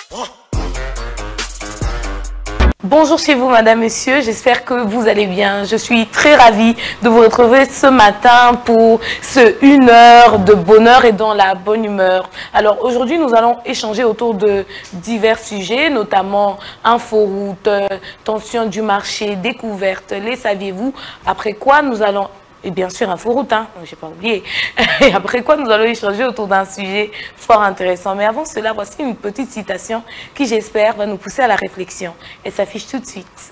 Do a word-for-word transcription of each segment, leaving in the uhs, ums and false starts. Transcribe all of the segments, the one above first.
Bonjour chez vous, madame, monsieur, j'espère que vous allez bien. Je suis très ravie de vous retrouver ce matin pour ce une heure de bonheur et dans la bonne humeur. Alors aujourd'hui, nous allons échanger autour de divers sujets, notamment inforoute, tension du marché, découverte, les saviez-vous. Après quoi, nous allons... Et bien sûr, inforoute, hein, je n'ai pas oublié. Et après quoi, nous allons échanger autour d'un sujet fort intéressant. Mais avant cela, voici une petite citation qui, j'espère, va nous pousser à la réflexion. Elle s'affiche tout de suite.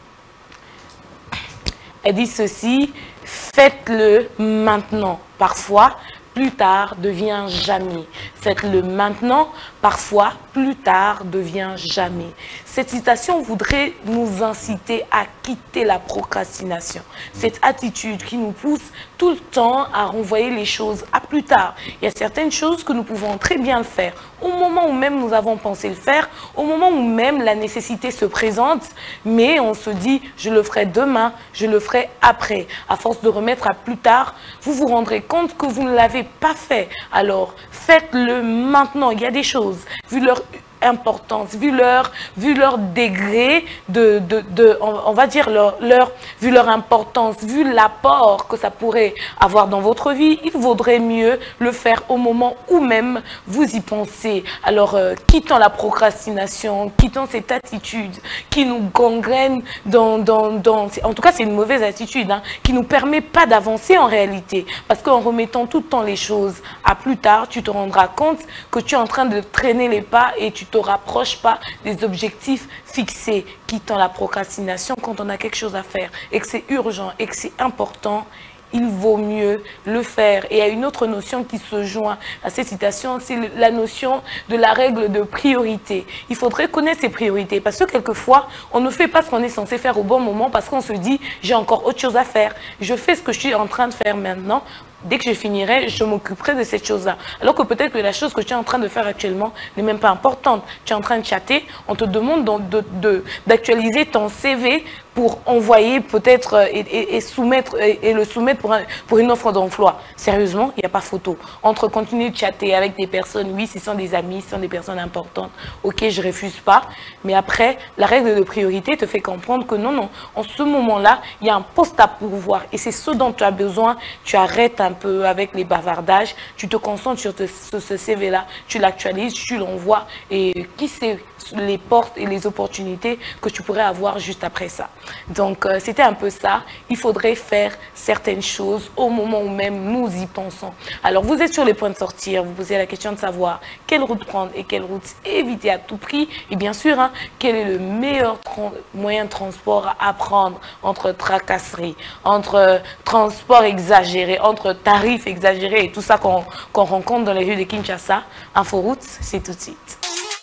Elle dit ceci, faites-le maintenant. Parfois, plus tard devient jamais. Faites-le maintenant, parfois, plus tard devient jamais. Cette citation voudrait nous inciter à quitter la procrastination. Cette attitude qui nous pousse tout le temps à renvoyer les choses à plus tard. Il y a certaines choses que nous pouvons très bien le faire. Au moment où même nous avons pensé le faire, au moment où même la nécessité se présente, mais on se dit, je le ferai demain, je le ferai après. À force de remettre à plus tard, vous vous rendrez compte que vous ne l'avez pas fait. Alors, faites-le maintenant. Il y a des choses, vu leur importance, vu leur, vu leur degré de, de, de on, on va dire, leur, leur, vu leur importance, vu l'apport que ça pourrait avoir dans votre vie, il vaudrait mieux le faire au moment où même vous y pensez. Alors, euh, quittons la procrastination, quittons cette attitude qui nous gangrène dans... dans, dans en tout cas, c'est une mauvaise attitude, hein, qui ne nous permet pas d'avancer en réalité. Parce qu'en remettant tout le temps les choses à plus tard, tu te rendras compte que tu es en train de traîner les pas et tu te rapproche pas des objectifs fixés. Quittant la procrastination quand on a quelque chose à faire et que c'est urgent et que c'est important, il vaut mieux le faire. Et il y a une autre notion qui se joint à ces citations, c'est la notion de la règle de priorité. Il faudrait connaître ses priorités parce que quelquefois, on ne fait pas ce qu'on est censé faire au bon moment parce qu'on se dit, j'ai encore autre chose à faire. Je fais ce que je suis en train de faire maintenant. Dès que je finirai, je m'occuperai de cette chose-là. Alors que peut-être que la chose que tu es en train de faire actuellement n'est même pas importante. Tu es en train de chatter, on te demande d'actualiser ton C V pour envoyer peut-être et, et, et soumettre et, et le soumettre pour, un, pour une offre d'emploi. Sérieusement, il n'y a pas photo. Entre continuer de chatter avec des personnes, oui, ce sont des amis, ce sont des personnes importantes, ok, je ne refuse pas. Mais après, la règle de priorité te fait comprendre que non, non, en ce moment-là, il y a un poste à pourvoir et c'est ce dont tu as besoin. Tu arrêtes un peu avec les bavardages, tu te concentres sur te, ce, ce C V-là, tu l'actualises, tu l'envoies et qui sait les portes et les opportunités que tu pourrais avoir juste après ça. Donc, euh, c'était un peu ça. Il faudrait faire certaines choses au moment où même nous y pensons. Alors, vous êtes sur les points de sortir, vous posez la question de savoir quelle route prendre et quelle route éviter à tout prix. Et bien sûr, hein, quel est le meilleur moyen de transport à prendre entre tracasserie, entre euh, transport exagéré, entre tarifs exagérés et tout ça qu'on qu'on rencontre dans les rues de Kinshasa. Inforoute, c'est tout de suite.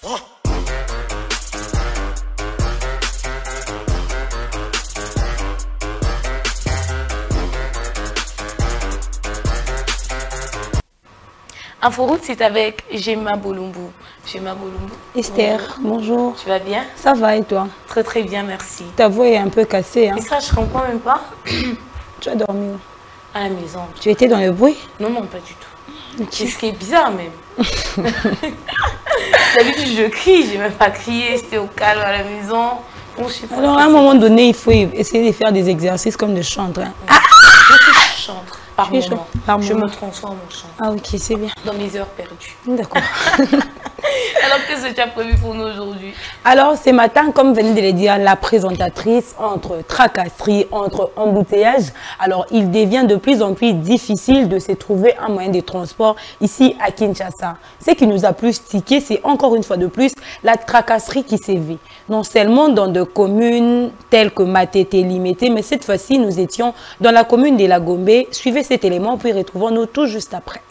Inforoute, c'est avec Gemma Bolumbu. Gemma Bolumbu. Esther, bonjour. bonjour. Tu vas bien? Ça va et toi? Très très bien, merci. Ta voix est un peu cassée. Hein? Et ça, je comprends même pas. Tu as dormi où? À la maison. Tu étais dans le bruit? Non, non, pas du tout. Okay. C'est ce qui est bizarre même. D'habitude, je crie, j'ai même pas crié, j'étais au calme à la maison. Bon, je sais pas. Alors, à un moment donné, il faut essayer de faire des exercices comme de chanter. Hein. Ah, je chante. Par moment. Par je moment. me transforme en chant. Ah ok, c'est bien. Dans mes heures perdues. D'accord. Alors, qu'est-ce que tu as prévu pour nous aujourd'hui? Alors, ce matin, comme venait de le dire la présentatrice, entre tracasserie, entre embouteillage, alors il devient de plus en plus difficile de se trouver un moyen de transport ici à Kinshasa. Ce qui nous a plus tiqué, c'est encore une fois de plus la tracasserie qui sévit. Non seulement dans des communes telles que Matete, Limité, mais cette fois-ci, nous étions dans la commune de La Gombe. Suivez cet élément, puis retrouvons-nous tout juste après.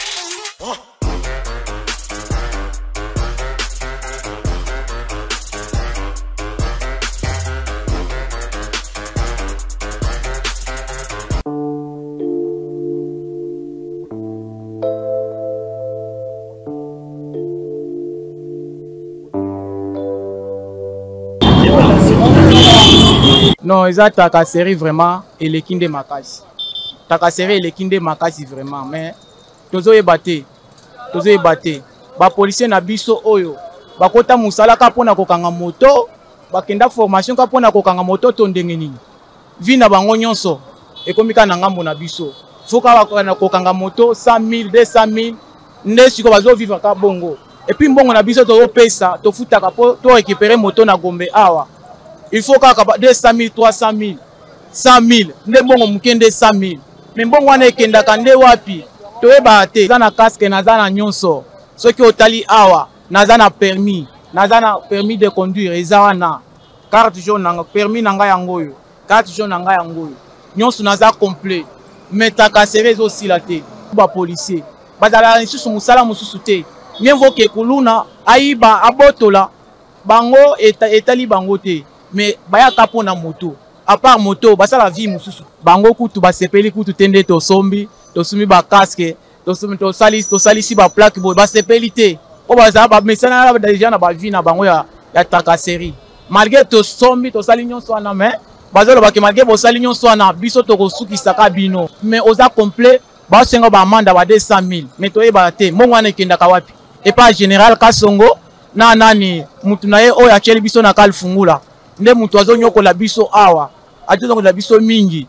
Non, ils ont ta série vraiment et les kinde makasi. Ta série et les kinde makasi vraiment, mais tozo e batté, tozo e batté. Ba policier na biso oyo, bakota musala ka pona kokanga moto bakenda formation ka pona kokanga moto to ndenge nini vina bango nyonso ekomika na ngambo na biso foka bakona kokanga moto cent mille deux cent mille nde siko bazo vivre ka bongo et puis mbongo na biso to pesa to futaka po to récupérer moto na Gombe awa il faut kaka deux cent mille trois cent mille cent mille nde mbongo mukende cent mille mais mbongo wana ekendaka nde wapi toyeba te naza na casque naza na nyonso soki otali awa naza na permis naza na permis de conduire eza wana carte jaune nanga permis nanga yango yo carte jaune nanga yango yo nyonso naza complet mais takasere ezosila te ba policier bazala lisusu musala mususu te mieux vaut que kuluna ayiba abotola bango etali bango te mais bayaka pona moto à part moto basala vie mususu bango kutu basepeli kutu tende to sombi to sumi ba casque to sumi to salis to salisi ba plaque bo basepeli te o bazala ba mesana déjà na ba vie na bango ya ya takaseri malgré to sombi to sali nyonso na mais bazalo ba ke malgré bo sali nyonso na biso to kosukisa ka bino mais oza complet ba sengo ba amanda ba deux cent mille mais to yeba te mongo wana ekenda ka wapi et pas général Kasongo na nani mutu na ye o ya cheli biso na kalfungula nde mutu azonyokola biso awa atozongola biso mingi.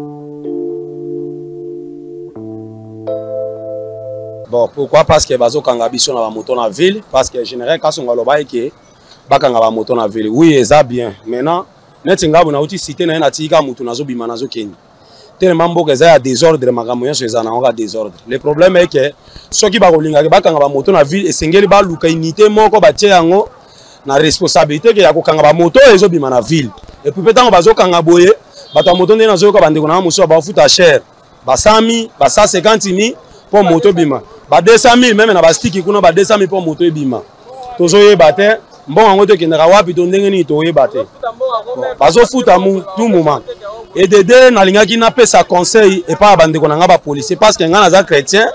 Bon, pourquoi? Parce que bazo kanga biso na ba moto na ville, parce que général Kasongo aloba ke bakanga ba moto na ville. Oui, eza bien. Maintenant, neti ngabo na uti cité na na tika mutu nazo bima nazo kenyi. Tellement mboka eza ya désordre makambo nyonso eza na nga désordre. Le problème est que soki ba kolinga ke bakanga ba moto na ville esengeli ba luka unité moko ba tie yango na responsabilité ke ya kokanga ba moto ezo bima na ville. Et puis peut-être bazo kanga boye bato moto ndena zo ko bandeko na muso ba futa cher. Ba cent mille, ba cent cinquante mille pour moto bima. Ba deux cent mille même na ba stick kuna ba deux cent mille pour moto bima. Tozo yeba te mbongo yango te kendaka wapi to ndenge ni to yeba te. Bazo futa mu tout moment. Et de deux nalingaki na pesa conseil et pas bandeko na nga ba policier parce que nga na za chrétien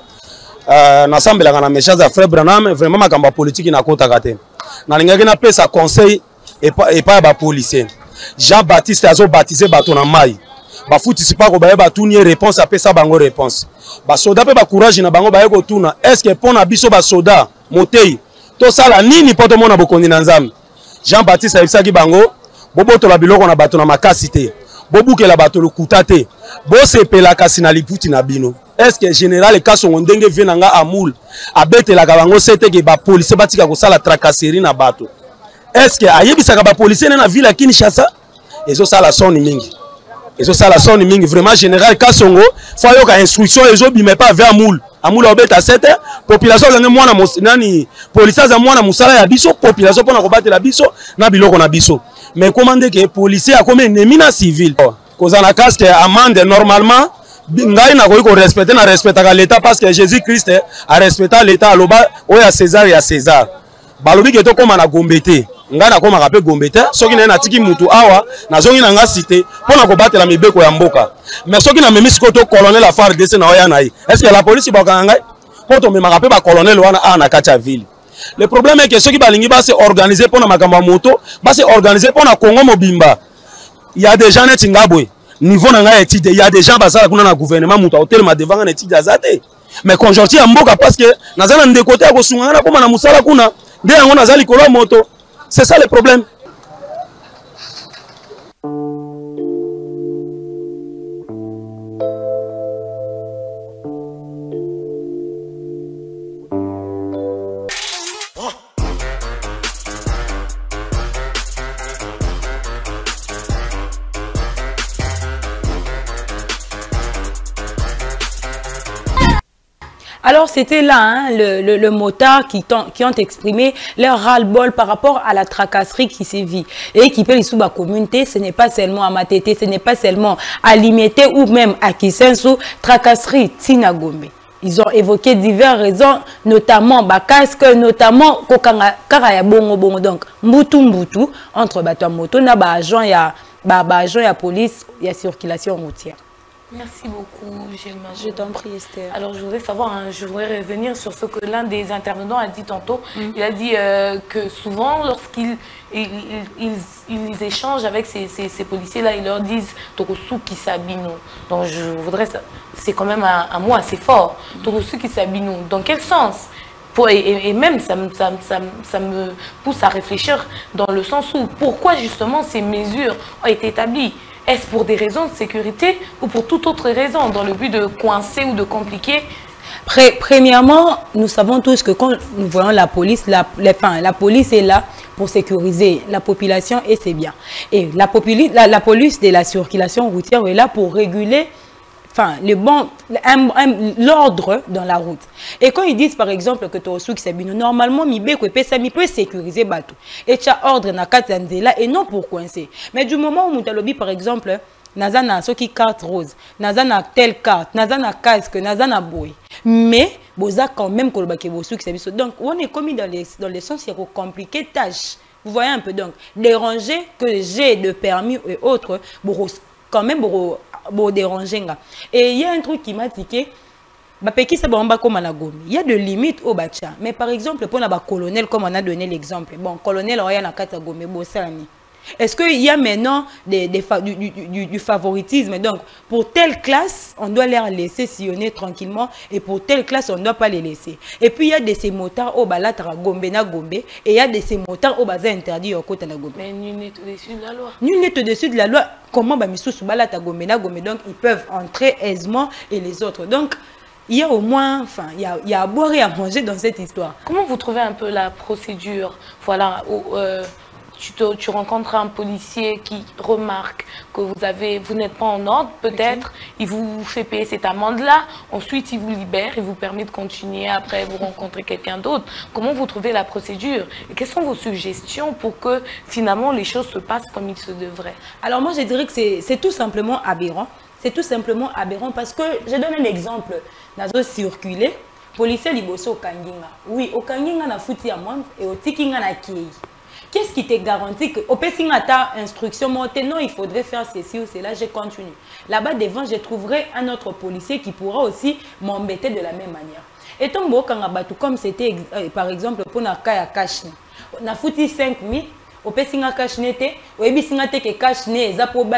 euh nasambelaka na message à frère Branham vraiment makamba politique na kota kate. Nalingaki na pesa conseil et pas et pas ba policier. Jean-Baptiste azo baptisé bato na mai. Ba futisi pa ko ba ba tuni réponse après ça bango réponse. Ba soda pe ba courage na bango ba yeko tuna est-ce que pona biso ba soda motei to sala nini poto mona bokondi na nzambe. Jean-Baptiste ayebisaki bango boboto la biloko na bato na makasi te. Bobukela bato lokuta te. Bo sepela kasi na liputi na bino. Est-ce que général Kasongo ndenge venanga amoul abetela ka bango sete ke ba police batika ko sala tracasserie na bato. Est-ce que ayebisaka ba police na ville ya Kinshasa ezo sala soni mingi. Ezo sala soni mingi vraiment général Kasongo fa yo ka instruction ezo bime pas vers amoul. Amoul obeta sete population ngene mwana nani police za mwana musala ya biso population pona ko batela biso na biloko na biso. Mais comment dire que les policiers a comme ennemi na civil cause na casque amende normalement ngai na ko respecter na respecter l'état parce que Jésus Christ a respecté l'état aloba oya César ya César balobi ke to koma na gombete ngai na koma ka pe gombete soki na na tiki mutu awa na zongi na nga cité pona ko batela mibeko ya mboka mais soki na memi sikoto colonel la F A R D C na oya na yi est-ce que la police ba ka ngai poto me maka pe ba colonel wana a na kacha ville. Le problème est que ceux qui balingi ba se organiser pour na makamba moto, ba se organiser pour na Congo mobimba. Il y a des gens net ngabwe. Niveau na nga étude, il y a des gens basala kuna na gouvernement muto hotel ma devant na étude azate. Mais conjoncti ya mboka parce que nazana nde côté ya kosunga na koma na musala kuna, nde yango nazali kolo moto. C'est ça le problème. Alors c'était là hein, le, le, le motard qui, qui ont exprimé leur ras-le-bol par rapport à la tracasserie qui sévit. Et qui peut les sous la communauté, ce n'est pas seulement à Matete, ce n'est pas seulement à Limité ou même à Kisensu, tracasserie Tinagome. Ils ont évoqué diverses raisons, notamment Bakaske, notamment Kokanga Bongo Bongo. Donc, Mbutu Mbutu, entre Bato Moto, na ba agent ya ba agent ya police, ya circulation routière. Merci beaucoup, Gemma. Je t'en prie, Esther. Alors, je voudrais savoir, hein, je voudrais revenir sur ce que l'un des intervenants a dit tantôt. Mm. Il a dit euh, que souvent, lorsqu'ils ils, ils, ils échangent avec ces, ces, ces policiers-là, ils leur disent « Tokosuki Sabino ». Donc, je voudrais... C'est quand même un, un mot assez fort. « Tokosuki Sabino ». Dans quel sens Pour, et, et même, ça me, ça, ça, ça me pousse à réfléchir dans le sens où pourquoi justement ces mesures ont été établies. Est-ce pour des raisons de sécurité ou pour toute autre raison, dans le but de coincer ou de compliquer? Pré Premièrement, nous savons tous que quand nous voyons la police, la, les, enfin, la police est là pour sécuriser la population et c'est bien. Et la, la, la police de la circulation routière est là pour réguler enfin, le bon, l'ordre dans la route. Et quand ils disent par exemple que tu as c'est bien, normalement, mi peut sécuriser bateau. Et tu as ordre na katanzela et non pour coincer. Mais du moment où tu as par exemple, nazana soki carte rose, nazana telle carte, nazana casque, nazana boy. Mais boza quand même que le donc on est commis dans les dans le sens il faut compliquer tâche. Vous voyez un peu donc déranger que j'ai de permis et autres pour quand même pour Bon, déranger. Et il y a un truc qui m'a tiqué. Il y a des limites au Bacha. Mais par exemple, pour un colonel, comme on a donné l'exemple, bon, colonel, il y a un Katagome, est-ce qu'il y a maintenant des, des, du, du, du, du favoritisme? Donc, pour telle classe, on doit les laisser sillonner tranquillement et pour telle classe, on ne doit pas les laisser. Et puis, il y a de ces motards au Balatara Gombe na Gombe et il y a de ces motards au Baza interdit au côté de la Gombe. Mais nul n'est au-dessus de la loi. Nul n'est au-dessus de la loi. Comment Bamisou Balata Gombe na Gombe? Donc, ils peuvent entrer aisément et les autres. Donc, il y a au moins, enfin, il y a, il y a à boire et à manger dans cette histoire. Comment vous trouvez un peu la procédure? Voilà, où, euh, Tu, te, tu rencontres un policier qui remarque que vous avez, vous n'êtes pas en ordre, peut-être, okay. Il vous fait payer cette amende-là, ensuite il vous libère, il vous permet de continuer, après vous rencontrez quelqu'un d'autre. Comment vous trouvez la procédure? Et quelles sont vos suggestions pour que finalement les choses se passent comme il se devrait? Alors moi je dirais que c'est tout simplement aberrant. C'est tout simplement aberrant parce que, je donne un exemple, nazo circulé, policier liboso au Kanginga. Oui, au Kanginga na fouti amende et au Tikinga na Kei. Qu'est-ce qui te garantit que au Pesingata instruction montée, non, il faudrait faire ceci ou cela, je continue. Là-bas devant, je trouverai un autre policier qui pourra aussi m'embêter de la même manière. Et tant que comme c'était euh, par exemple pour na kaya cash, na fouti cinq mille, au Pesinga cash n'était, au Ebisinga que cash n'est,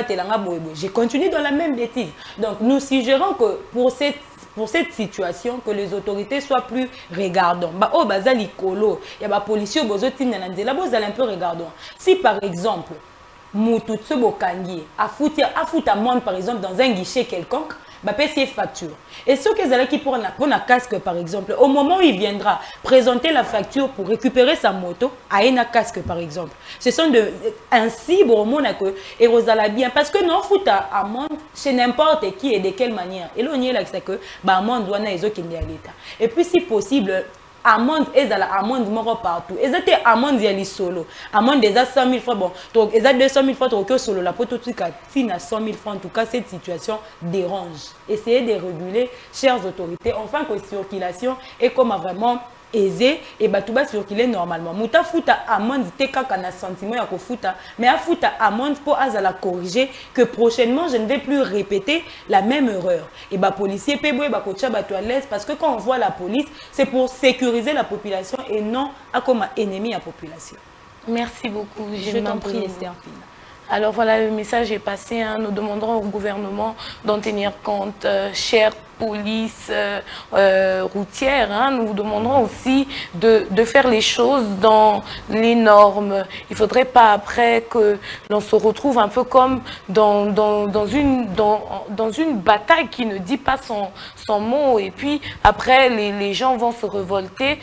je continue dans la même bêtise. Donc nous suggérons que pour cette Pour cette situation, que les autorités soient plus regardants. Bah, oh, bazali kolo, il y a des policiers, bozo tinanandela, bozali un peu regardants. Si par exemple, moutou tse bokangi, a foutu a foutu amende par exemple dans un guichet quelconque, bah payer facture. Et ceux qui sont qui pour un casque par exemple, au moment où il viendra présenter la facture pour récupérer sa moto, à un casque par exemple. Ce sont de ainsi bon que et Rosala bien parce que non fout à amende chez n'importe qui et de quelle manière. Et là on y est là c'est que bah amende doit na qui n'est à l'état. Et puis si possible amende et la amende mort partout. Et c'était amende yali solo. Amende déjà cent mille francs bon. Donc ils ont deux cent mille francs donc solo la poto tout cas si na cent mille francs en tout cas cette situation dérange. Essayez de réguler chères autorités enfin que circulation est comme vraiment aisé et batouba circuler normalement. Mouta fouta amende te kaka na sentiment ya ko fouta mais a fouta amende pour azala corriger que prochainement je ne vais plus répéter la même erreur. Et bah policier pebwe ba kocha bato à l'aise parce que quand on voit la police c'est pour sécuriser la population et non à comme ennemi à population. Merci beaucoup. Je t'en prie Esther. Alors voilà, le message est passé. Hein. Nous demanderons au gouvernement d'en tenir compte. Euh, chère police euh, euh, routière, hein. Nous vous demanderons aussi de, de faire les choses dans les normes. Il ne faudrait pas après que l'on se retrouve un peu comme dans, dans, dans, une, dans, dans une bataille qui ne dit pas son, son mot. Et puis après, les, les gens vont se révolter.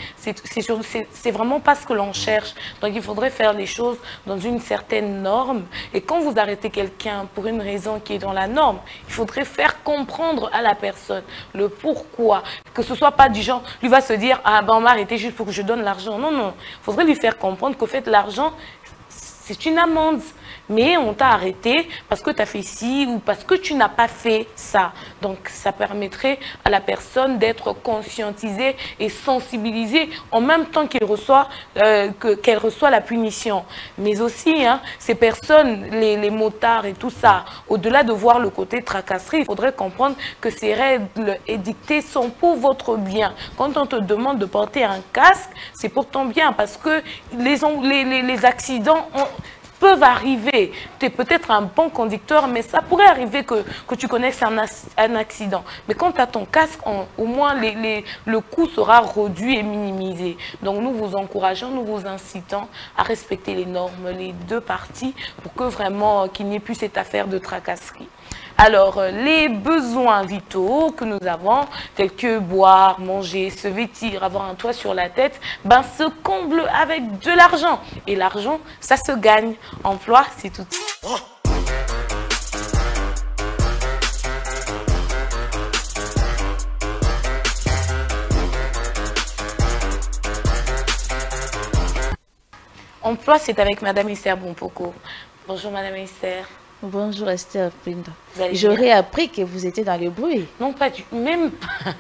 C'est vraiment pas ce que l'on cherche. Donc il faudrait faire les choses dans une certaine norme. Et quand vous arrêtez quelqu'un pour une raison qui est dans la norme, il faudrait faire comprendre à la personne le pourquoi, que ce soit pas du genre, lui va se dire, ah ben on m'a arrêté juste pour que je donne l'argent. Non, non, il faudrait lui faire comprendre qu'au fait l'argent, c'est une amende. Mais on t'a arrêté parce que tu as fait ci ou parce que tu n'as pas fait ça. Donc ça permettrait à la personne d'être conscientisée et sensibilisée en même temps qu'il reçoit, euh, que, qu'elle reçoit la punition. Mais aussi, hein, ces personnes, les, les motards et tout ça, au-delà de voir le côté tracasserie, il faudrait comprendre que ces règles édictées sont pour votre bien. Quand on te demande de porter un casque, c'est pour ton bien parce que les, les, les, les accidents ont... peuvent arriver. Tu es peut-être un bon conducteur, mais ça pourrait arriver que, que tu connaisses un, un accident. Mais quand tu as ton casque, on, au moins les, les, le coût sera réduit et minimisé. Donc nous vous encourageons, nous vous incitons à respecter les normes, les deux parties, pour que vraiment qu'il n'y ait plus cette affaire de tracasserie. Alors, les besoins vitaux que nous avons, tels que boire, manger, se vêtir, avoir un toit sur la tête, ben, se comblent avec de l'argent. Et l'argent, ça se gagne. Emploi, c'est tout. Emploi, c'est avec Madame Esther Bompoko. Bonjour Madame Esther. Bonjour Esther Pinda. J'aurais appris que vous étiez dans le bruit. Non, pas du tout. Même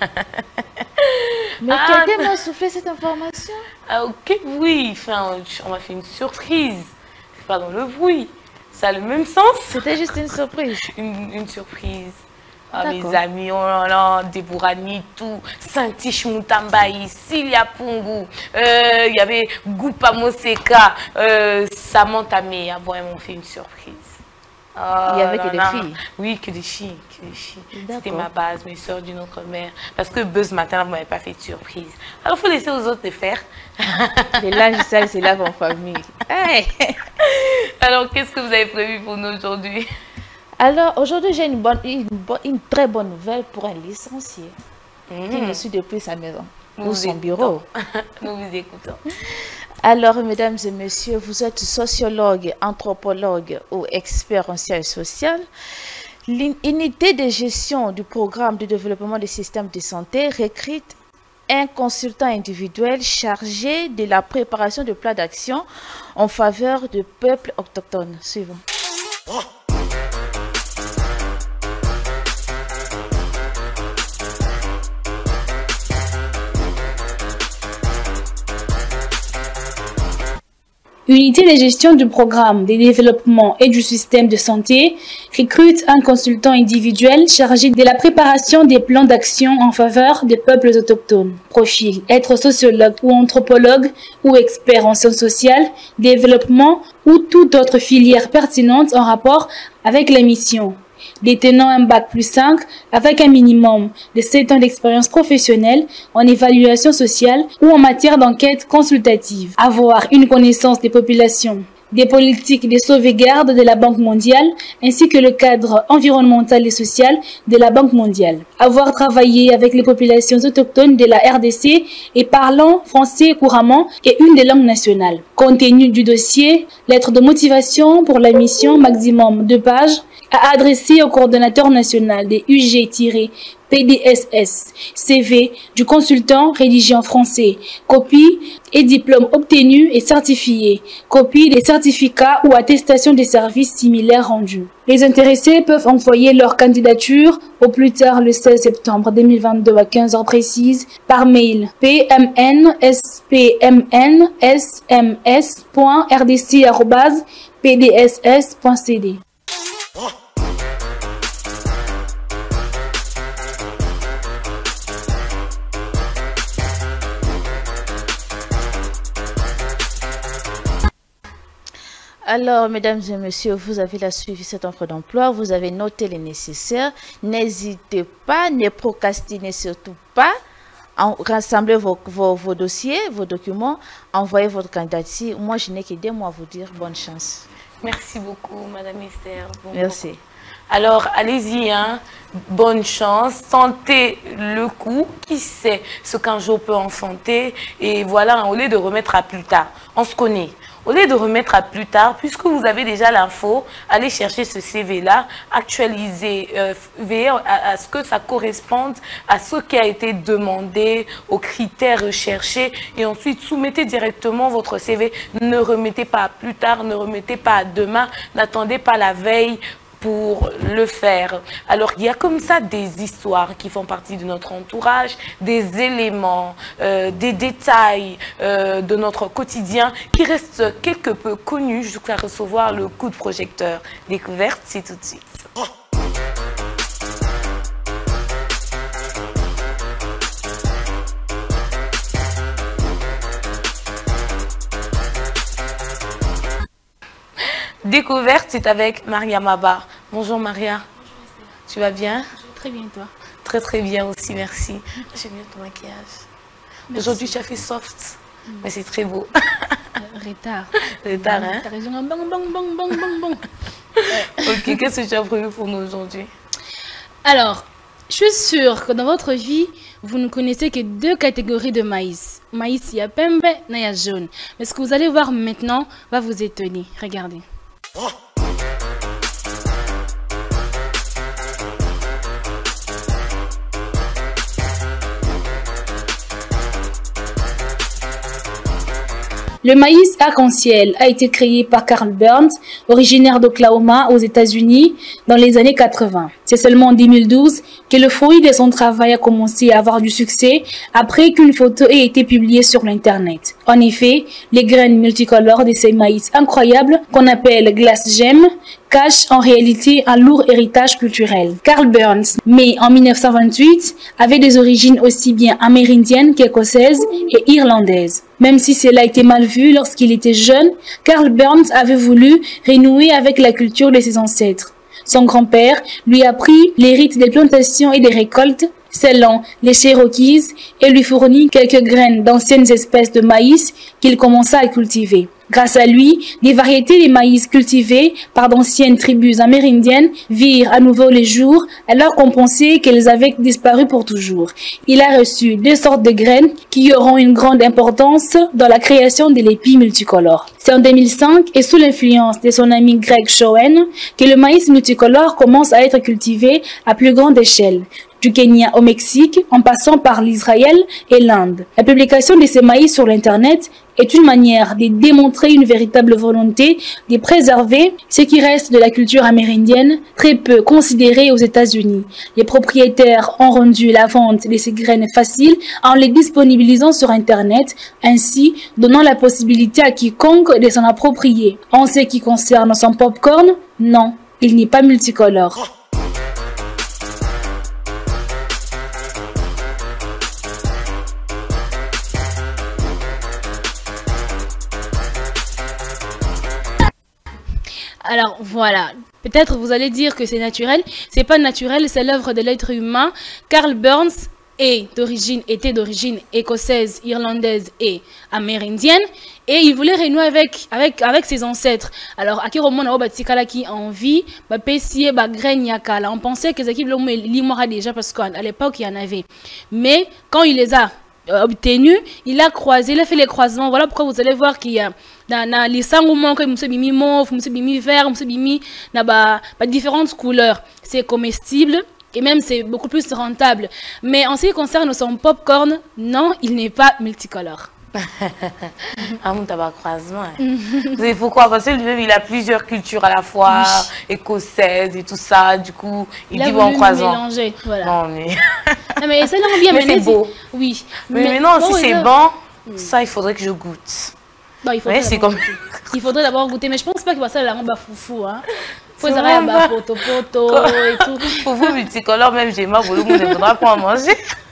Mais ah, quelqu'un m'a soufflé cette information. Ah, ok, oui. Enfin, on m'a fait une surprise. C'est pas dans le bruit. Ça a le même sens. C'était juste une surprise. Une, une surprise. Ah, mes amis, oh là là, Deborani, tout, Santish Mutambaï, Cilia Pungu, euh, il y avait Goupa Moseka, euh, Samantha Mea, vraiment fait une surprise. Oh, il n'y avait que là, des filles. Oui, que des filles, que des filles. C'était ma base, mes soeurs d'une autre mère. Parce que Buzz matin, vous ne m'avez pas fait de surprise. Alors, il faut laisser aux autres de faire. Les linges sales, c'est là en famille. Hey. Alors, qu'est-ce que vous avez prévu pour nous aujourd'hui? Alors, aujourd'hui, j'ai une, bonne, une, bonne, une très bonne nouvelle pour un licencié mmh. qui me suit depuis sa maison nous ou son bureau. Nous vous écoutons. Alors, mesdames et messieurs, vous êtes sociologue, anthropologue ou expert en sciences sociales. L'unité de gestion du programme de développement des systèmes de santé recrute un consultant individuel chargé de la préparation de plans d'action en faveur du peuple autochtone. Suivant. Unité de gestion du programme de développement et du système de santé recrute un consultant individuel chargé de la préparation des plans d'action en faveur des peuples autochtones. Profil: être sociologue ou anthropologue ou expert en sciences sociales, développement ou toute autre filière pertinente en rapport avec la mission. Détenant un bac plus cinq avec un minimum de sept ans d'expérience professionnelle en évaluation sociale ou en matière d'enquête consultative. Avoir une connaissance des populations, des politiques de sauvegarde de la Banque mondiale ainsi que le cadre environnemental et social de la Banque mondiale. Avoir travaillé avec les populations autochtones de la R D C et parlant français couramment et une des langues nationales. Contenu du dossier: lettre de motivation pour la mission, maximum deux pages, à adresser au coordonnateur national des U G P D S S, C V du consultant rédigé en français, copie et diplôme obtenu et certifié, copie des certificats ou attestations des services similaires rendus. Les intéressés peuvent envoyer leur candidature au plus tard le seize septembre deux mille vingt-deux à quinze heures précises par mail p m n s p m n s m s point r d c arobase p d s s point c d. Alors, mesdames et messieurs, vous avez la suivi cette offre d'emploi, vous avez noté les nécessaires. N'hésitez pas, ne procrastinez surtout pas. En, rassemblez vos, vos, vos dossiers, vos documents, envoyez votre candidature. Moi, je n'ai que deux mots à vous dire. Bonne chance. Merci beaucoup, Madame Esther. Bon, merci. Bon. Alors, allez-y, hein. Bonne chance, sentez le coup, qui sait ce qu'un jour peut enfanter. Et voilà, au lieu de remettre à plus tard, on se connaît. Au lieu de remettre à plus tard, puisque vous avez déjà l'info, allez chercher ce C V-là, actualisez, euh, veillez à, à ce que ça corresponde à ce qui a été demandé, aux critères recherchés, et ensuite soumettez directement votre C V. Ne remettez pas à plus tard, ne remettez pas à demain, n'attendez pas la veille pour le faire. Alors, il y a comme ça des histoires qui font partie de notre entourage, des éléments, euh, des détails euh, de notre quotidien qui restent quelque peu connus jusqu'à recevoir le coup de projecteur. Découverte, c'est tout de suite. découverte, c'est avec Maria Maba. Bonjour Maria. Bonjour, tu vas bien? Très bien, toi? Très très bien aussi, merci. J'aime bien ton maquillage. Aujourd'hui, tu as fait soft, mm. mais c'est très beau. Retard. Retard, hein? T'as raison, bang, bang, bang, bang, bang, bang. Ok, qu'est-ce que tu as prévu pour nous aujourd'hui? Alors, je suis sûre que dans votre vie, vous ne connaissez que deux catégories de maïs. Maïs, il y a pembe, il y a jaune. Mais ce que vous allez voir maintenant va vous étonner. Regardez. Oh. Le maïs arc-en-ciel a été créé par Carl Burns, originaire d'Oklahoma aux États-Unis dans les années quatre-vingt. C'est seulement en deux mille douze que le fruit de son travail a commencé à avoir du succès après qu'une photo ait été publiée sur l'internet. En effet, les graines multicolores de ces maïs incroyables qu'on appelle glass gem cachent en réalité un lourd héritage culturel. Carl Burns, né en mille neuf cent vingt-huit, avait des origines aussi bien amérindiennes qu'écossaises et irlandaises. Même si cela a été mal vu lorsqu'il était jeune, Carl Burns avait voulu renouer avec la culture de ses ancêtres. Son grand-père lui a appris les rites des plantations et des récoltes selon les Cherokees et lui fournit quelques graines d'anciennes espèces de maïs qu'il commença à cultiver. Grâce à lui, des variétés de maïs cultivées par d'anciennes tribus amérindiennes virent à nouveau les jours alors qu'on pensait qu'elles avaient disparu pour toujours. Il a reçu deux sortes de graines qui auront une grande importance dans la création de l'épi multicolore. C'est en deux mille cinq et sous l'influence de son ami Greg Schoen que le maïs multicolore commence à être cultivé à plus grande échelle, du Kenya au Mexique, en passant par l'Israël et l'Inde. La publication de ces maïs sur l'Internet est une manière de démontrer une véritable volonté de préserver ce qui reste de la culture amérindienne, très peu considérée aux États-Unis. Les propriétaires ont rendu la vente de ces graines facile en les disponibilisant sur Internet, ainsi donnant la possibilité à quiconque de s'en approprier. En ce qui concerne son popcorn, non, il n'est pas multicolore. Alors voilà, peut-être vous allez dire que c'est naturel. C'est pas naturel, c'est l'œuvre de l'être humain. Carl Burns est d'origine, était d'origine écossaise, irlandaise et amérindienne. Et il voulait renouer avec, avec, avec ses ancêtres. Alors, à quel moment on a qui en vie, bah, pessier, bah, graine, yakala. On pensait que les équipes l'ont déjà parce qu'à l'époque, il y en avait. Mais quand il les a obtenu, il a croisé, il a fait les croisements. Voilà pourquoi vous allez voir qu'il y a dans les sangoments que monsieur bimi mauve, monsieur bimi vert, monsieur bimi na ba différentes couleurs. C'est comestible et même c'est beaucoup plus rentable. Mais en ce qui concerne son popcorn, non, il n'est pas multicolore. Ah, mon tabac croisement. C'est pourquoi? Parce que lui, il a plusieurs cultures à la fois, oui, écossaises et tout ça. Du coup, il, il dit bon croisement. Mélanger, voilà. Non, mais. Non, mais ça l'a bien. Mais c'est beau. Oui. Mais, mais, mais non, bon, si c'est bon, mm. ça, il faudrait que je goûte. Bon, il faudrait, ouais, comme... il faudrait d'abord goûter. Mais je pense pas qu'il va ça la ramba foufou. Hein. Faut savoir bah poto poto et tout. Pour vous, multicolore, même j'ai ma volume, je ne voudrais pas en manger.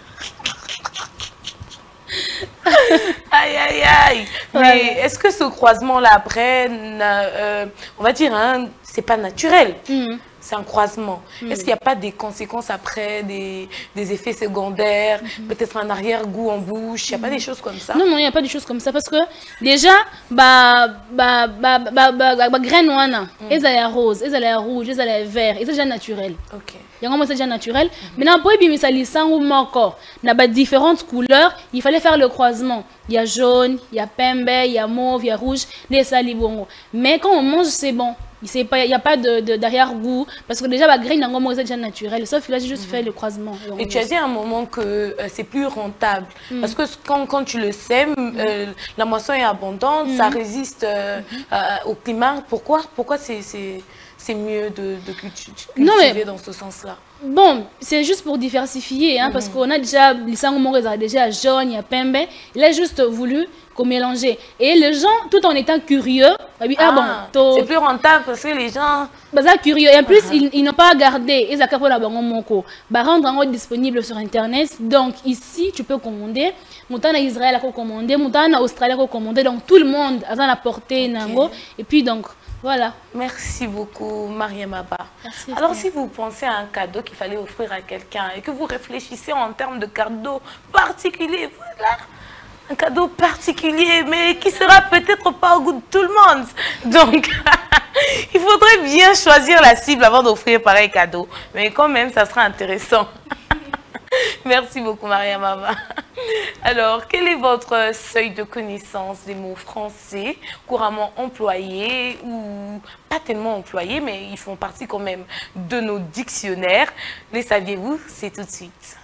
Aïe, aïe, aïe. Mais ouais, est-ce que ce croisement-là, après, euh, on va dire, hein, c'est pas naturel, mm. c'est un croisement. Mm. Est-ce qu'il n'y a pas des conséquences après, des, des effets secondaires, mm. peut-être un arrière-goût en bouche, il n'y a mm. pas des choses comme ça? Non, non, il n'y a pas des choses comme ça parce que déjà, bah, bah, bah, bah, bah, bah, graine ouana, elles sont rose, elles sont rouge, elles sont vert, elles sont déjà naturelles. Ok. Il y a un déjà naturel. Maintenant, pour y ça les ou encore, il y a différentes couleurs. Il fallait faire le croisement. Il y a jaune, il y a pembe, il y a mauve, il y a rouge, les salibongo. Mais quand on mange, c'est bon. Il n'y a pas de d'arrière-goût. Parce que déjà, la graine est déjà naturelle. Sauf que là, j'ai juste mm-hmm. fait le croisement. Et, et tu as dit à un moment que euh, c'est plus rentable. Mm. Parce que quand, quand tu le sèmes, mm. euh, la moisson est abondante, mm. ça résiste euh, mm-hmm. euh, au climat. Pourquoi, Pourquoi c'est c'est mieux de, de cultiver non, mais, dans ce sens-là? Bon, c'est juste pour diversifier, hein, mm-hmm. parce qu'on a déjà, les sangomos, déjà jaune, il y a pembe. Il a juste voulu qu'on mélange. Et les gens, tout en étant curieux, Bah oui, ah, Ah, bon, c'est plus rentable parce que les gens... Bah, ça curieux. Et en plus, ils, ils n'ont pas gardé. Ils ont la bango bah rendre en disponible sur Internet. Donc ici, tu peux commander. Moutan à Israël a commandé, Moutan à Australie a commandé. Donc tout le monde a la portée nango. Et puis donc voilà. Merci beaucoup, Mariam Abba. Merci, Alors, Esther. si vous pensez à un cadeau qu'il fallait offrir à quelqu'un et que vous réfléchissez en termes de cadeau particulier, voilà, un cadeau particulier, mais qui sera peut-être pas au goût de tout le monde. Donc, il faudrait bien choisir la cible avant d'offrir pareil cadeau. Mais quand même, ça sera intéressant. Merci beaucoup, Mariam Abba. Alors, quel est votre seuil de connaissance des mots français couramment employés ou pas tellement employés, mais ils font partie quand même de nos dictionnaires? Les saviez-vous? C'est tout de suite.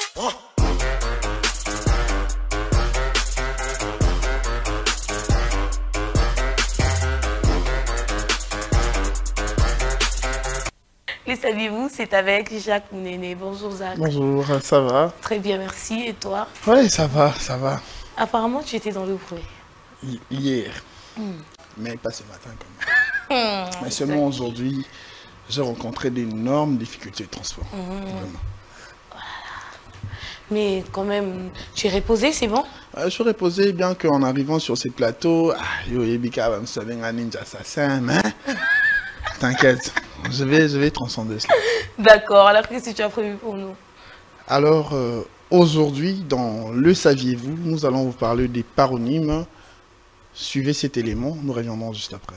Les saviez-vous? C'est avec Jacques Mounéné. Bonjour Jacques. Bonjour, ça va? Très bien, merci. Et toi? Oui, ça va, ça va. Apparemment, tu étais dans le bruit. Hi- Hier, Hmm. mais pas ce matin quand même. Hmm. Mais seulement aujourd'hui, j'ai rencontré d'énormes difficultés de transport. Hmm. Vraiment. Mais quand même, tu es reposé, c'est bon? Euh, je suis reposé, bien qu'en arrivant sur ces plateaux, ah, yo, Ebika va me sauver un ninja assassin, mais t'inquiète, je vais, je vais transcender cela. D'accord, alors qu'est-ce que tu as prévu pour nous? Alors, euh, aujourd'hui, dans Le Saviez-vous, nous allons vous parler des paronymes. Suivez cet élément, nous reviendrons juste après.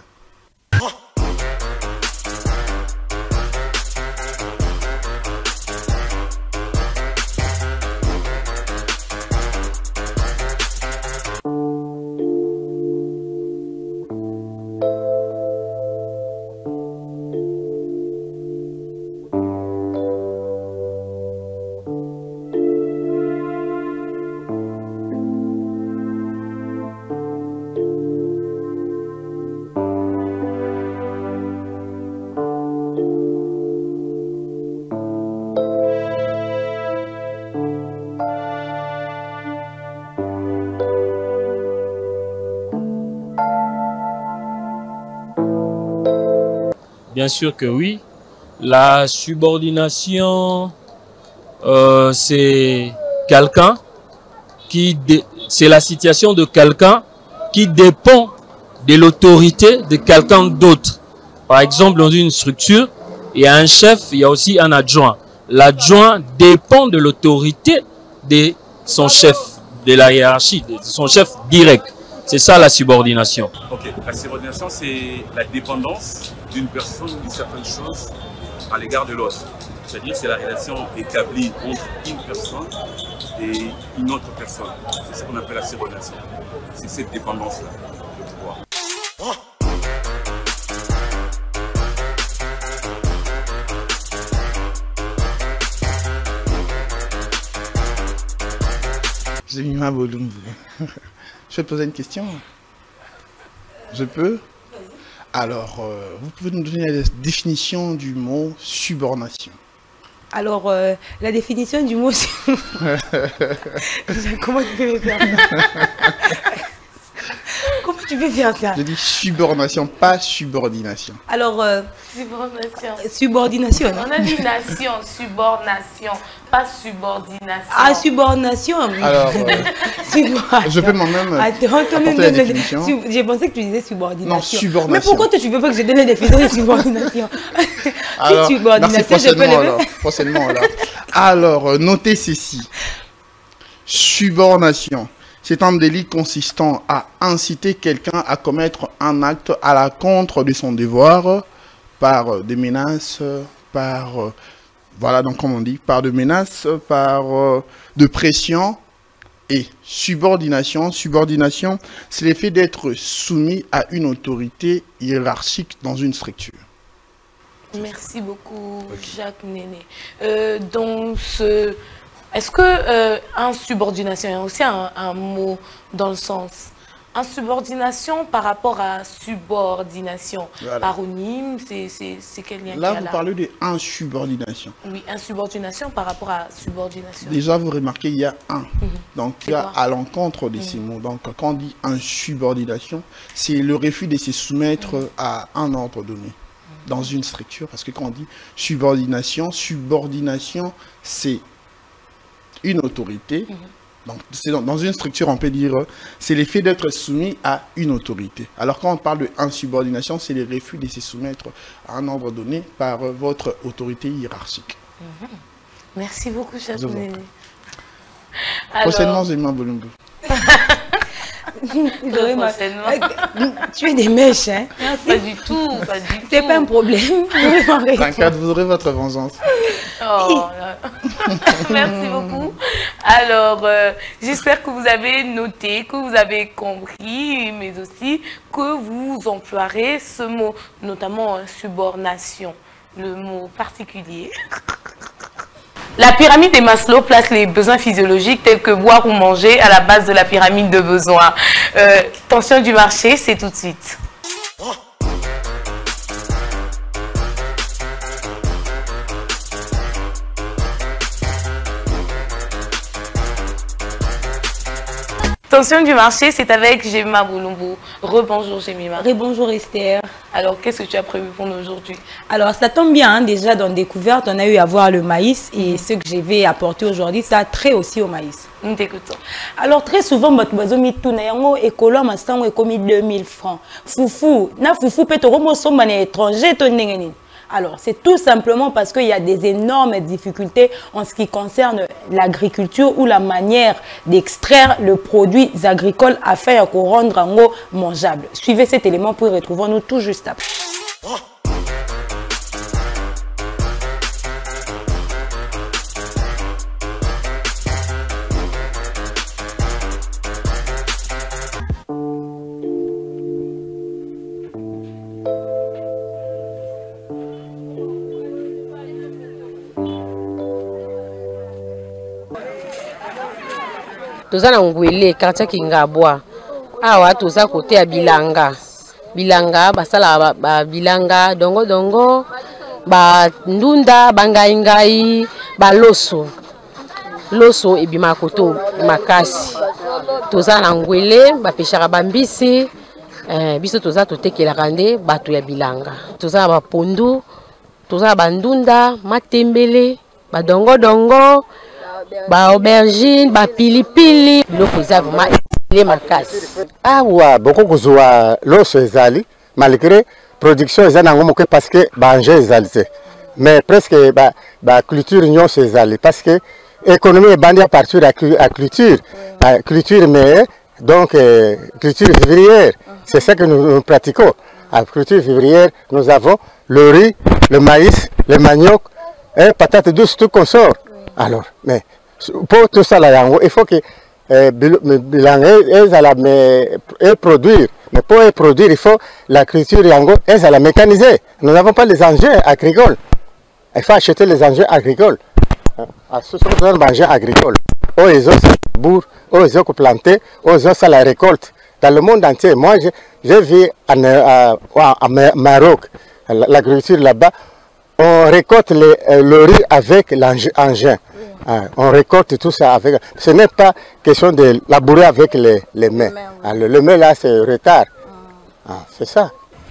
Bien sûr que oui. La subordination, euh, c'est quelqu'un qui... dé- C'est la situation de quelqu'un qui dépend de l'autorité de quelqu'un d'autre. Par exemple, dans une structure, il y a un chef, il y a aussi un adjoint. L'adjoint dépend de l'autorité de son chef, de la hiérarchie, de son chef direct. C'est ça la subordination. Ok, la subordination, c'est la dépendance d'une personne d'une certaine chose à l'égard de l'autre. C'est-à-dire c'est la relation établie entre une personne et une autre personne. C'est ce qu'on appelle la subordination. C'est cette dépendance-là de pouvoir. J'ai mis ma volume. Je vais te poser une question. Je peux? Alors, euh, vous pouvez nous donner la définition du mot subordination. Alors, euh, la définition du mot... Comment tu peux faire ça? Comment tu peux faire ça? Je dis subordination, pas subordination. Alors, euh, Subordination. subordination. On a dit nation, subordination, pas subordination. Ah, subordination. Alors, euh, Subordination. je peux moi-même Attends, attends, apporter non, la non, non, définition. sub- J'ai pensé que tu disais subordination. Non, subordination. Mais pourquoi toi, tu veux pas que je donne la définition de subordination? Alors, Si subordination, merci, je peux prochainement le alors. Prochainement alors. Alors, euh, notez ceci. Subordination. C'est un délit consistant à inciter quelqu'un à commettre un acte à la contre de son devoir par euh, des menaces, euh, par, euh, voilà donc comme on dit, par de menaces, par euh, de pression et subordination. Subordination, c'est l'effet d'être soumis à une autorité hiérarchique dans une structure. Merci beaucoup, Jacques Néné. Euh, donc, ce... est-ce que euh, insubordination est aussi un, un mot dans le sens Insubordination par rapport à subordination. Voilà. Paronyme, c'est quel lien? Là, vous là? parlez de insubordination. Oui, insubordination par rapport à subordination. Déjà, vous remarquez, il y a un. Mm-hmm. Donc, il y a à l'encontre de mm-hmm. ces mots. Donc, quand on dit insubordination, c'est le refus de se soumettre mm-hmm. à un ordre donné mm-hmm. dans une structure. Parce que quand on dit subordination, subordination, c'est une autorité. Mm-hmm. Donc, dans, dans une structure, on peut dire, c'est l'effet d'être soumis à une autorité. Alors, quand on parle de insubordination, c'est le refus de se soumettre à un ordre donné par votre autorité hiérarchique. Mmh. Merci beaucoup, cher Néné. Prochainement, Zema Bolumbu. Tu es des mèches, hein? Pas du tout, pas du tout. C'est pas un problème. T'inquiète, vous aurez votre vengeance. Oh, merci beaucoup. Alors, euh, j'espère que vous avez noté, que vous avez compris, mais aussi que vous emploierez ce mot, notamment subordination, le mot particulier. La pyramide de Maslow place les besoins physiologiques tels que boire ou manger à la base de la pyramide de besoins. Euh, tension du marché, c'est tout de suite. Tension du marché, c'est avec Jemima Bolumbu. Rebonjour Jemima. Rebonjour Esther. Alors, qu'est-ce que tu as prévu pour nous aujourd'hui? Alors, ça tombe bien, hein, déjà dans Découverte, on a eu à voir le maïs et mm-hmm. ce que je vais apporter aujourd'hui, ça a trait aussi au maïs. Nous t'écoutons. Alors, très souvent, notre maison mit tout nayango et colon massango est commis deux mille francs. Foufou, na foufou peut te remonter à l'étranger, ton n'engeni. Alors, c'est tout simplement parce qu'il y a des énormes difficultés en ce qui concerne l'agriculture ou la manière d'extraire le produit agricole afin de rendre en eau mangeable. Suivez cet élément pour y retrouver nous tout juste après. Toza na ngwele quartier Kingabwa awa toza côté ya bilanga bilanga basala ba, ba bilanga dongo dongo ba ndunda bangai ngai ba loso loso ebima koto makasi toza na ngwele ba peshaka bambisi eh biso toza totekela kande bato ya bilanga toza ba pondu toza ba ndunda matembele ba dongo dongo ba aubergine ba pilipili biloko eza vraiment les makasi awa boko kozwa loso ezali malgré production eza nango moke parce que ba enjeu ezali te mais presque ba ba culture nyonso ezali parce que économie ebandi à partir de la culture la culture mais donc euh, culture vivrière c'est ça que nous, nous pratiquons à culture vivrière nous avons le riz le maïs le manioc et patate douce tout consort. Alors, mais pour tout ça, là, il faut que euh, elles produire. Mais pour produire, il faut la culture, elles la mécaniser. Nous n'avons pas les engins agricoles. Il faut acheter les engins agricoles. À ce sont des engins agricoles. Oh, ils ont bourre, oh, ils ont planté, oh, ils ont ça la récolte. Dans le monde entier, moi, j'ai vu en, à, à Maroc, l'agriculture là-bas. On récolte les, euh, le riz avec l'engin. Ah, on récolte tout ça avec. Ce n'est pas question de labourer avec les, les mains. Les mains oui. Ah, le, le main là, c'est retard. Ah. Ah, c'est ça.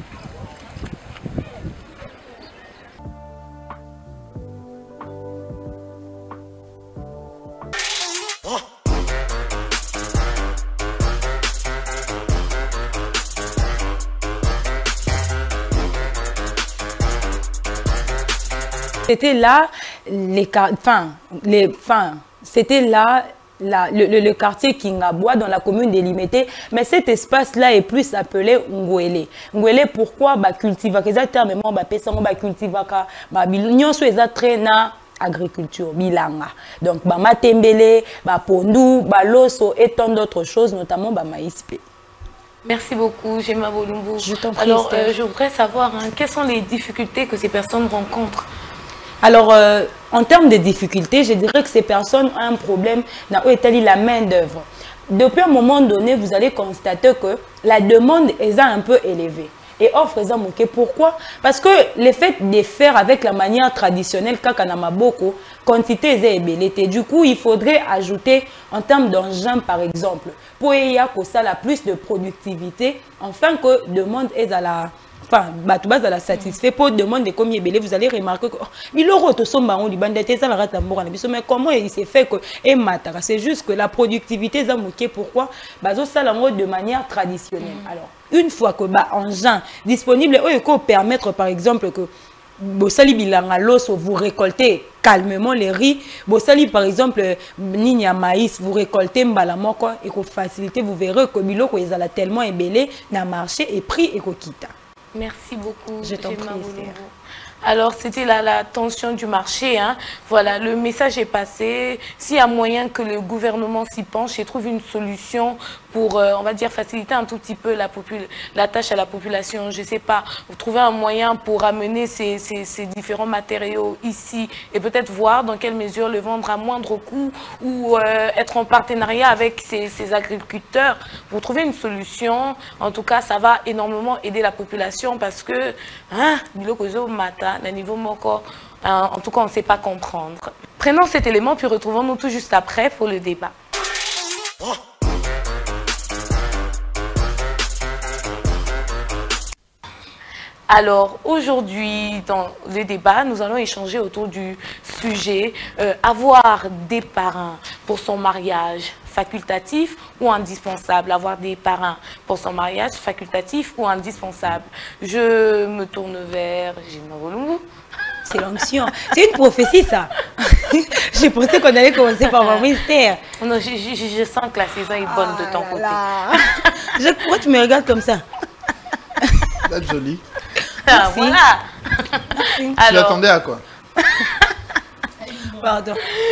C'était là, les, enfin, les, enfin, c'était là la, le, le, le quartier Kingabwa dans la commune délimitée, mais cet espace-là est plus appelé Ngwele. Ngwele, pourquoi bah, cultiver? Exactement, bah, pesamo bah, cultiver, bah, bilunion soit très na agriculture, bilanga. Donc, bah, matembele, bah, pondu, bah, loso et tant d'autres choses, notamment bah, maïs. Merci beaucoup, Jemima Bolumbu. Je t'en prie. Alors, euh, je voudrais savoir hein, quelles sont les difficultés que ces personnes rencontrent. Alors, euh, en termes de difficultés, je dirais que ces personnes ont un problème dans la main d'œuvre. depuis un moment donné, vous allez constater que la demande est un peu élevée. Et offre est manqué. Pourquoi? Parce que le fait de faire avec la manière traditionnelle, Kakanamaboko, quantité est ébellée. Du coup, il faudrait ajouter en termes d'engins, par exemple, pour qu'il y ait plus de productivité, afin que demande est à la... Enfin, bah, tu vas à la satisfait pour demander combien belé, vous allez remarquer que il aura tout son baron du bandit, ça la rate mais comment il s'est fait que et matara, c'est juste que la productivité est manquée. Pourquoi? Bah, ça la mode de manière traditionnelle. Mm. Alors, une fois que bah engin disponible, il peut permettre par exemple que Bossali bilanga l'os, vous récoltez calmement les riz. Bossali par exemple ninya maïs, vous récoltez mbalamoko et que faciliter, vous verrez que biloko ils a tellement ébélé na marché et prix et kokita. Merci beaucoup. Je t'en prie. Alors, c'était la, la tension du marché. Hein. Voilà, le message est passé. S'il y a moyen que le gouvernement s'y penche et trouve une solution pour, euh, on va dire, faciliter un tout petit peu la, la tâche à la population, je ne sais pas, vous trouvez un moyen pour amener ces, ces, ces différents matériaux ici et peut-être voir dans quelle mesure le vendre à moindre coût ou euh, être en partenariat avec ces, ces agriculteurs pour trouver une solution. En tout cas, ça va énormément aider la population parce que, hein, mata, niveau moko, hein, en tout cas, on ne sait pas comprendre. Prenons cet élément puis retrouvons-nous tout juste après pour le débat. Alors, aujourd'hui, dans le débat, nous allons échanger autour du sujet euh, avoir des parrains pour son mariage facultatif ou indispensable. Avoir des parrains pour son mariage facultatif ou indispensable. Je me tourne vers Gilma Volumbu. C'est l'onction. C'est une prophétie, ça. J'ai pensé qu'on allait commencer par mon mystère. Non, je, je, je sens que la saison est bonne ah de ton là côté. Là. Je, pourquoi tu me regardes comme ça? C'est joli. Ah, voilà. Tu l'attendais à quoi? Pardon.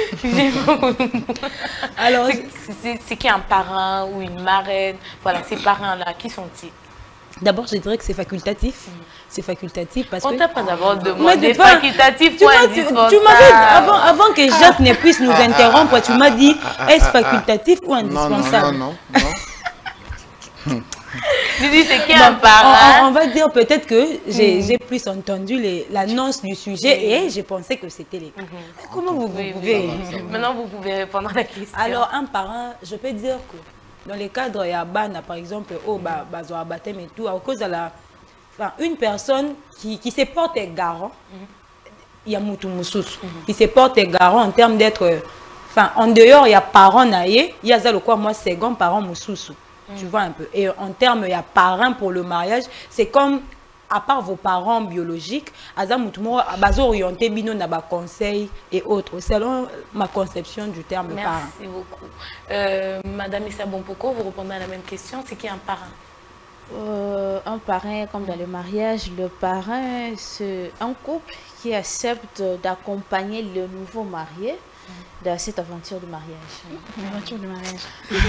Alors, c'est qui un parrain ou une marraine? Voilà, ces parrains-là, qui sont-ils? D'abord, je dirais que c'est facultatif. Mm. C'est facultatif parce on que... On t'a pas d'abord demandé facultatif ou indispensable. Tu m'avais avant, avant que Jacques ne puisse nous interrompre, tu m'as dit est-ce facultatif ou indispensable? Non, non, non, non. non. Tu dis c'est qui bon, un parrain? on, on va dire peut-être que j'ai mm. plus entendu l'annonce du sujet oui. et j'ai pensé que c'était les... Mm -hmm. Comment vous, vous oui, pouvez... Oui, maintenant, vous pouvez répondre à la question. Alors, un parrain, je peux dire que dans les cadres, il y a Bana, par exemple, au Bazoa Baptême et tout, à cause de la... Enfin, une personne qui, qui se porte garant, il y a Moutou Moussous, qui se porte garant en termes d'être... Enfin, en dehors, il y a parents naïe, il y a ça le quoi, moi, second parent Moussous. Tu vois un peu. Et en termes, il y a parrain pour le mariage. C'est comme, à part vos parents biologiques, à orienté bino na conseil et autres, selon ma conception du terme Merci parrain. Merci beaucoup. Euh, Madame Issa Bompoko, vous répondez à la même question. C'est qui un parrain? euh, Un parrain, comme dans le mariage, le parrain, c'est un couple qui accepte d'accompagner le nouveau marié dans cette aventure de mariage. Une aventure de mariage.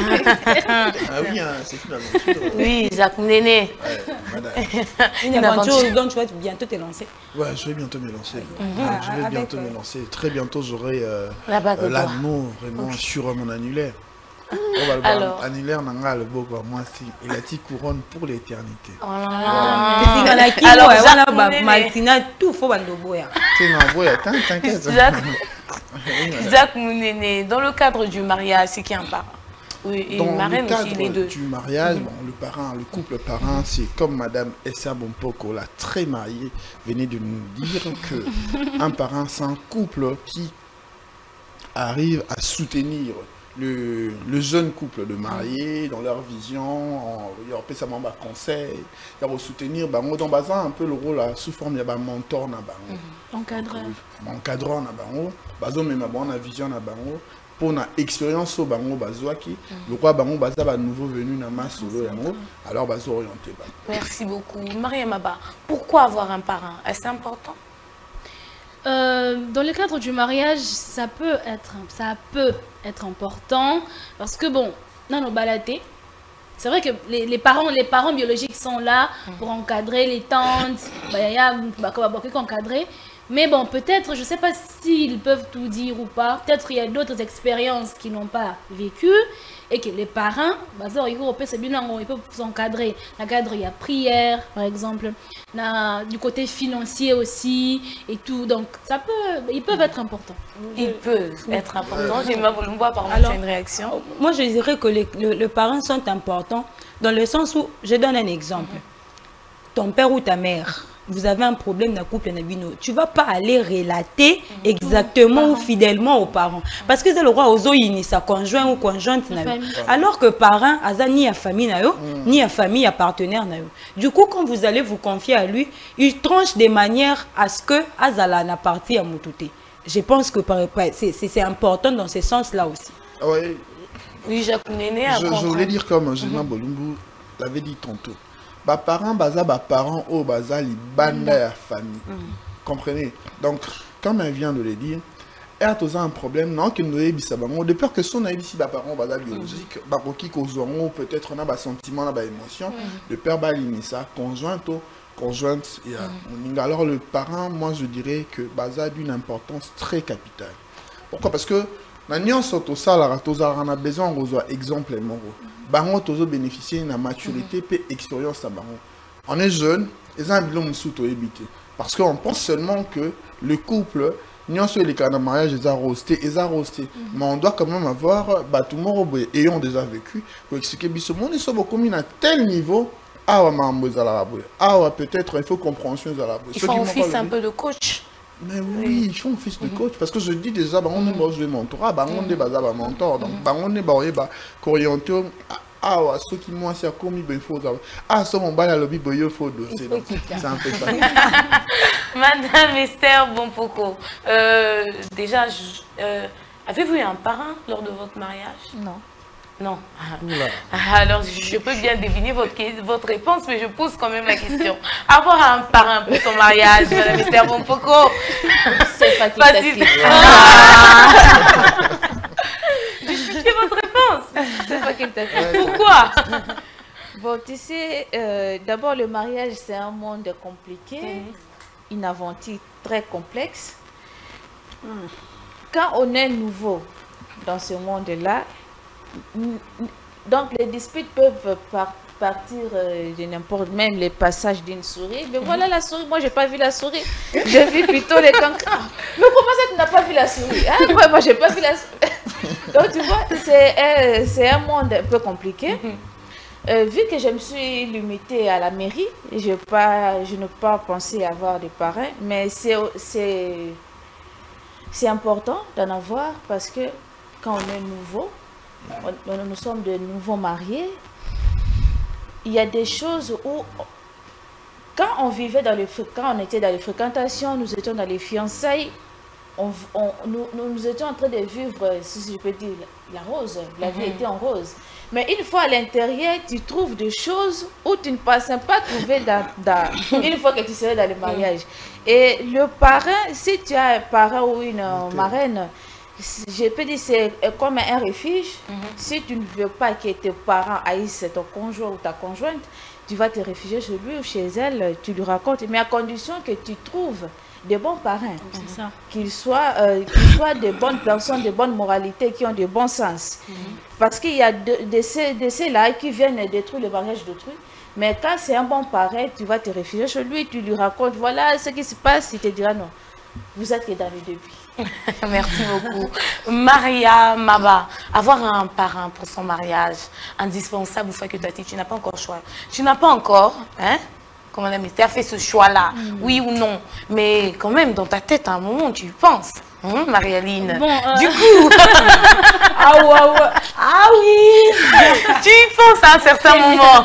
Ah oui, hein, c'est une aventure. Oui, Jacques Néné. Ouais, une, une aventure dont tu vas bientôt te lancer. Ouais, je vais bientôt me lancer. Mm-hmm. ouais, je vais Avec bientôt euh... me lancer. Très bientôt, j'aurai euh, euh, l'anneau vraiment okay. sur mon annulaire. Oh, bah, Alors, annulaire nanga le beau quoi moi si il a dit couronne pour l'éternité. Oh là là. Alors voilà bah Martina tout faut bandoboya. C'est non boya t'inquiète. Jacques Mounéné, dans le cadre du mariage, c'est qui un parrain? Oui, et dans une marraine le cadre aussi, les deux. Du mariage, mmh. bon, le parrain, le couple parrain, c'est comme Madame Essa Bompoko, la très mariée, venait de nous dire que un parrain, c'est un couple qui arrive à soutenir Le, le jeune couple de mariés dans leur vision, il y a un peu ça conseil, il y a soutenir, bah, dans bazin un peu le rôle là, sous forme il y a un mentor na bango, encadrant, encadrant na bango, bazo même bon na vision na bango, pour na expérience au bango bazoaki, le roi bango baza ba nouveau venu na masolo yango, alors bazo orienté ba. Merci beaucoup, Maria Maba. Pourquoi avoir un parrain? Est-ce important? Euh, dans le cadre du mariage, ça peut être, ça peut être important parce que bon, dans nos baladés, c'est vrai que les, les parents, les parents biologiques sont là pour encadrer les tantes, bah, y a, bah, encadrer, Mais bon, peut-être, je ne sais pas s'ils peuvent tout dire ou pas. Peut-être il y a d'autres expériences qu'ils n'ont pas vécues et que les parents, bah, ils peuvent s'encadrer. Dans le cadre, il y a prière, par exemple, dans, du côté financier aussi et tout. Donc, ça peut, ils peuvent être importants. Ils peuvent être importants. J'ai ma voulu voir par Alors, une réaction. Moi, je dirais que les, le, les parents sont importants dans le sens où, je donne un exemple. Mm-hmm. Ton père ou ta mère, vous avez un problème dans le couple, tu ne vas pas aller relater exactement ou fidèlement aux parents. Parce que c'est le roi aux ni sa conjoint ou conjointe. Alors que parents, ni à famille, ni à famille, à partenaire. Du coup, quand vous allez vous confier à lui, il tranche de manière à ce que Azala n'a parti à Moutouté. Je pense que c'est important dans ce sens-là aussi. Oui, oui, Jacques Néné. Je, je voulais dire comme Gina mm -hmm. Bolumbu l'avait dit tantôt. Bah parents baza bah parents au baza li banda ya famille. Comprenez? Donc comme elle vient de le dire, elle a toujours un problème non qu'il nous ait bisa bango de peur que son a ici bah parents baza biologique bah qui causeront peut-être on a bah sentiment bah émotion de peur bah l'inissa conjointe conjointe et alors le parent moi je dirais que baza d'une importance très capitale. Pourquoi? Parce que na nyonso to sala to za on a besoin de exemple moko bango tozo bénéficier de la maturité et expérience à bango. On est jeune et ça bilom musuto ebité parce qu'on pense seulement que le couple nyonso les cas de mariage ils a rosté ils a rosté mais on doit quand même avoir bah tout le monde ayant déjà vécu pour expliquer biso mon est beaucoup mis à tel niveau ah mambo za la ah peut-être il faut compréhension za la il faut un fils un peu de coach. Mais oui, je suis un fils de coach parce que je dis déjà, bah, on est dans le mentorat, bah, on est basé à mentor, donc bah, on est basé à orienter ah ouais, ceux qui m'ont assez commis, il faut ah ça on va à lobby, il faut doser, c'est un peu ça. Madame Esther Bompoko, euh, déjà, euh, avez-vous eu un parrain lors de votre mariage? Non. Non. Alors, je peux bien deviner votre, votre réponse, mais je pose quand même la question. Avoir un parrain pour son mariage, Madame Esther Bompoko, c'est facultatif. Justifiez votre réponse. C'est facultatif. Pourquoi? Bon, tu sais, euh, d'abord, le mariage, c'est un monde compliqué, mmh. une aventure très complexe. Mmh. Quand on est nouveau dans ce monde-là, donc les disputes peuvent par, partir euh, de n'importe, même les passages d'une souris. Mais voilà la souris, moi j'ai pas vu la souris, j'ai vu plutôt les cancans. Mais comment ça tu n'as pas vu la souris? Ah, ouais, moi j'ai pas vu la souris. Donc tu vois, c'est euh, un monde un peu compliqué. Euh, vu que je me suis limitée à la mairie, je, pas, je n'ai pas pensé avoir des parrains, mais c'est important d'en avoir parce que quand on est nouveau, on, nous sommes de nouveaux mariés, il y a des choses où, quand on vivait dans les, quand on était dans les fréquentations, nous étions dans les fiançailles, on, on, nous, nous étions en train de vivre, si je peux dire, la rose, la vie était en rose. Mais une fois à l'intérieur, tu trouves des choses où tu ne pensais pas trouver dans, dans, une fois que tu serais dans le mariage. Et le parrain, si tu as un parrain ou une okay. marraine, je peux dire c'est comme un refuge. Mm-hmm. Si tu ne veux pas que tes parents haïssent ton conjoint ou ta conjointe, tu vas te réfugier chez lui ou chez elle, tu lui racontes, mais à condition que tu trouves des bons parrains, mm-hmm. qu'ils soient, euh, qu'ils soient de bonnes personnes, de bonne moralité, qui ont de bon sens. Mm-hmm. Parce qu'il y a de, de ces, de ces-là qui viennent détruire le mariage d'autrui. Mais quand c'est un bon parrain, tu vas te réfugier chez lui, tu lui racontes, voilà ce qui se passe, il te dira non, vous êtes que dans le début. Merci beaucoup. Maria Maba, avoir un parrain pour son mariage, indispensable, ou fait que tu n'as pas encore choix. Tu n'as pas encore, hein? Comment on a fait ce choix-là, mm. oui ou non. Mais quand même, dans ta tête, à un moment, tu y penses. Hum, Marie-Aline. Bon, euh... Du coup, ah, ouais, ouais. Ah oui, tu y penses à un certain moment.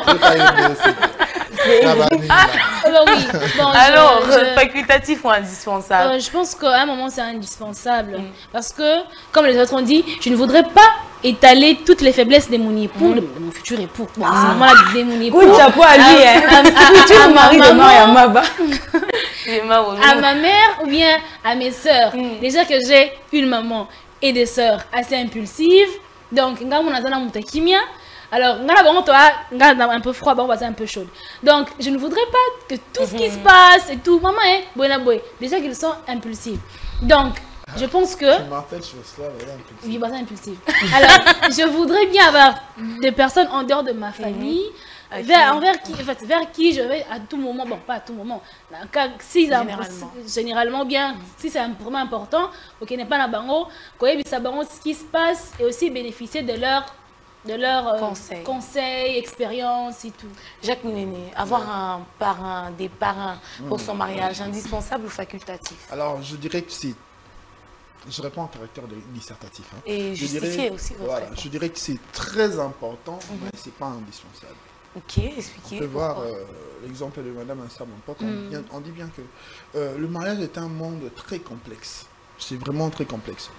Ah, alors oui. Bon, alors, je, je, facultatif ou indispensable? euh, Je pense qu'à un moment, c'est indispensable. Mm. Parce que, comme les autres ont dit, je ne voudrais pas étaler toutes les faiblesses de mon époux, mm. de mon futur époux. Bon, ah. C'est vraiment de mon époux. Coup de chapeau à lui, hein. Tu es le mari de Maria Maba. À ma mère ou bien à mes sœurs. Mm. Déjà que j'ai une maman et des sœurs assez impulsives. Donc, Alors, bon, toi, un peu froid, bon, c'est un peu chaud. Donc, je ne voudrais pas que tout ce qui se passe et tout, maman, hein, boy, boy, déjà qu'ils sont impulsifs. Donc, je pense que... Tu m'appelles sur cela, impulsif. Oui, bah, c'est impulsif. Alors, je voudrais bien avoir des personnes en dehors de ma famille, mm-hmm. vers, envers qui, en fait, vers qui je vais à tout moment, bon, pas à tout moment, si généralement, généralement bien, si c'est vraiment important, ok, n'est pas la bango, ce qui se passe et aussi bénéficier de leur, de leur euh, conseil. conseil, expérience et tout. Jacques Néné, avoir ouais. un parrain, des parrains pour mmh. son mariage, indispensable ou facultatif? Alors, je dirais que c'est... Je réponds en caractère de dissertatif. Hein. Et je justifier dirais, aussi votre voilà, réponse. Je dirais que c'est très important, mm-hmm. mais ce n'est pas indispensable. Ok, expliquez. On peut voir euh, l'exemple de Madame Assa Mampoc. Mm. On, on dit bien que euh, le mariage est un monde très complexe. C'est vraiment très complexe.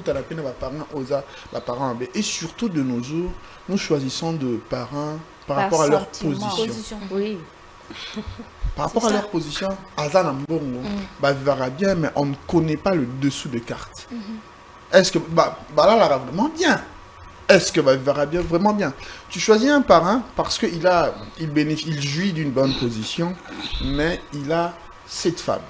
Et surtout de nos jours, nous choisissons de parrains par, par rapport à leur position. position. Oui. Par rapport à leur position, Azan Mbongo mm. bah, verra bien, mais on ne connaît pas le dessous de carte. Mm-hmm. Est-ce que, bah, bah là, là, vraiment bien. Est-ce que bah, verra bien, vraiment bien. Tu choisis un parrain parce qu'il a, il bénéficie, il jouit d'une bonne position, mais il a sept femmes.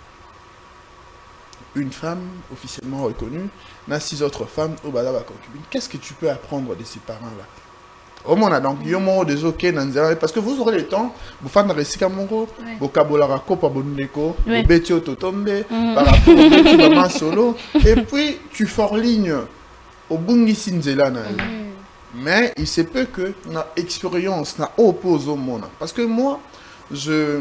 Une femme officiellement reconnue, n'a six autres femmes au bada concubine. Qu'est-ce que tu peux apprendre de ces parents-là? Au moins, donc, il y a des ok, parce que vous aurez le temps, vous faites un récit comme vous, vous cabolarez pas bonneco, vous bétio totombe, par rapport au petit maman solo, et puis tu forlignes au bungi sinzela. Mais il se peut que notre expérience n'a oppose au monde. Parce que moi, je.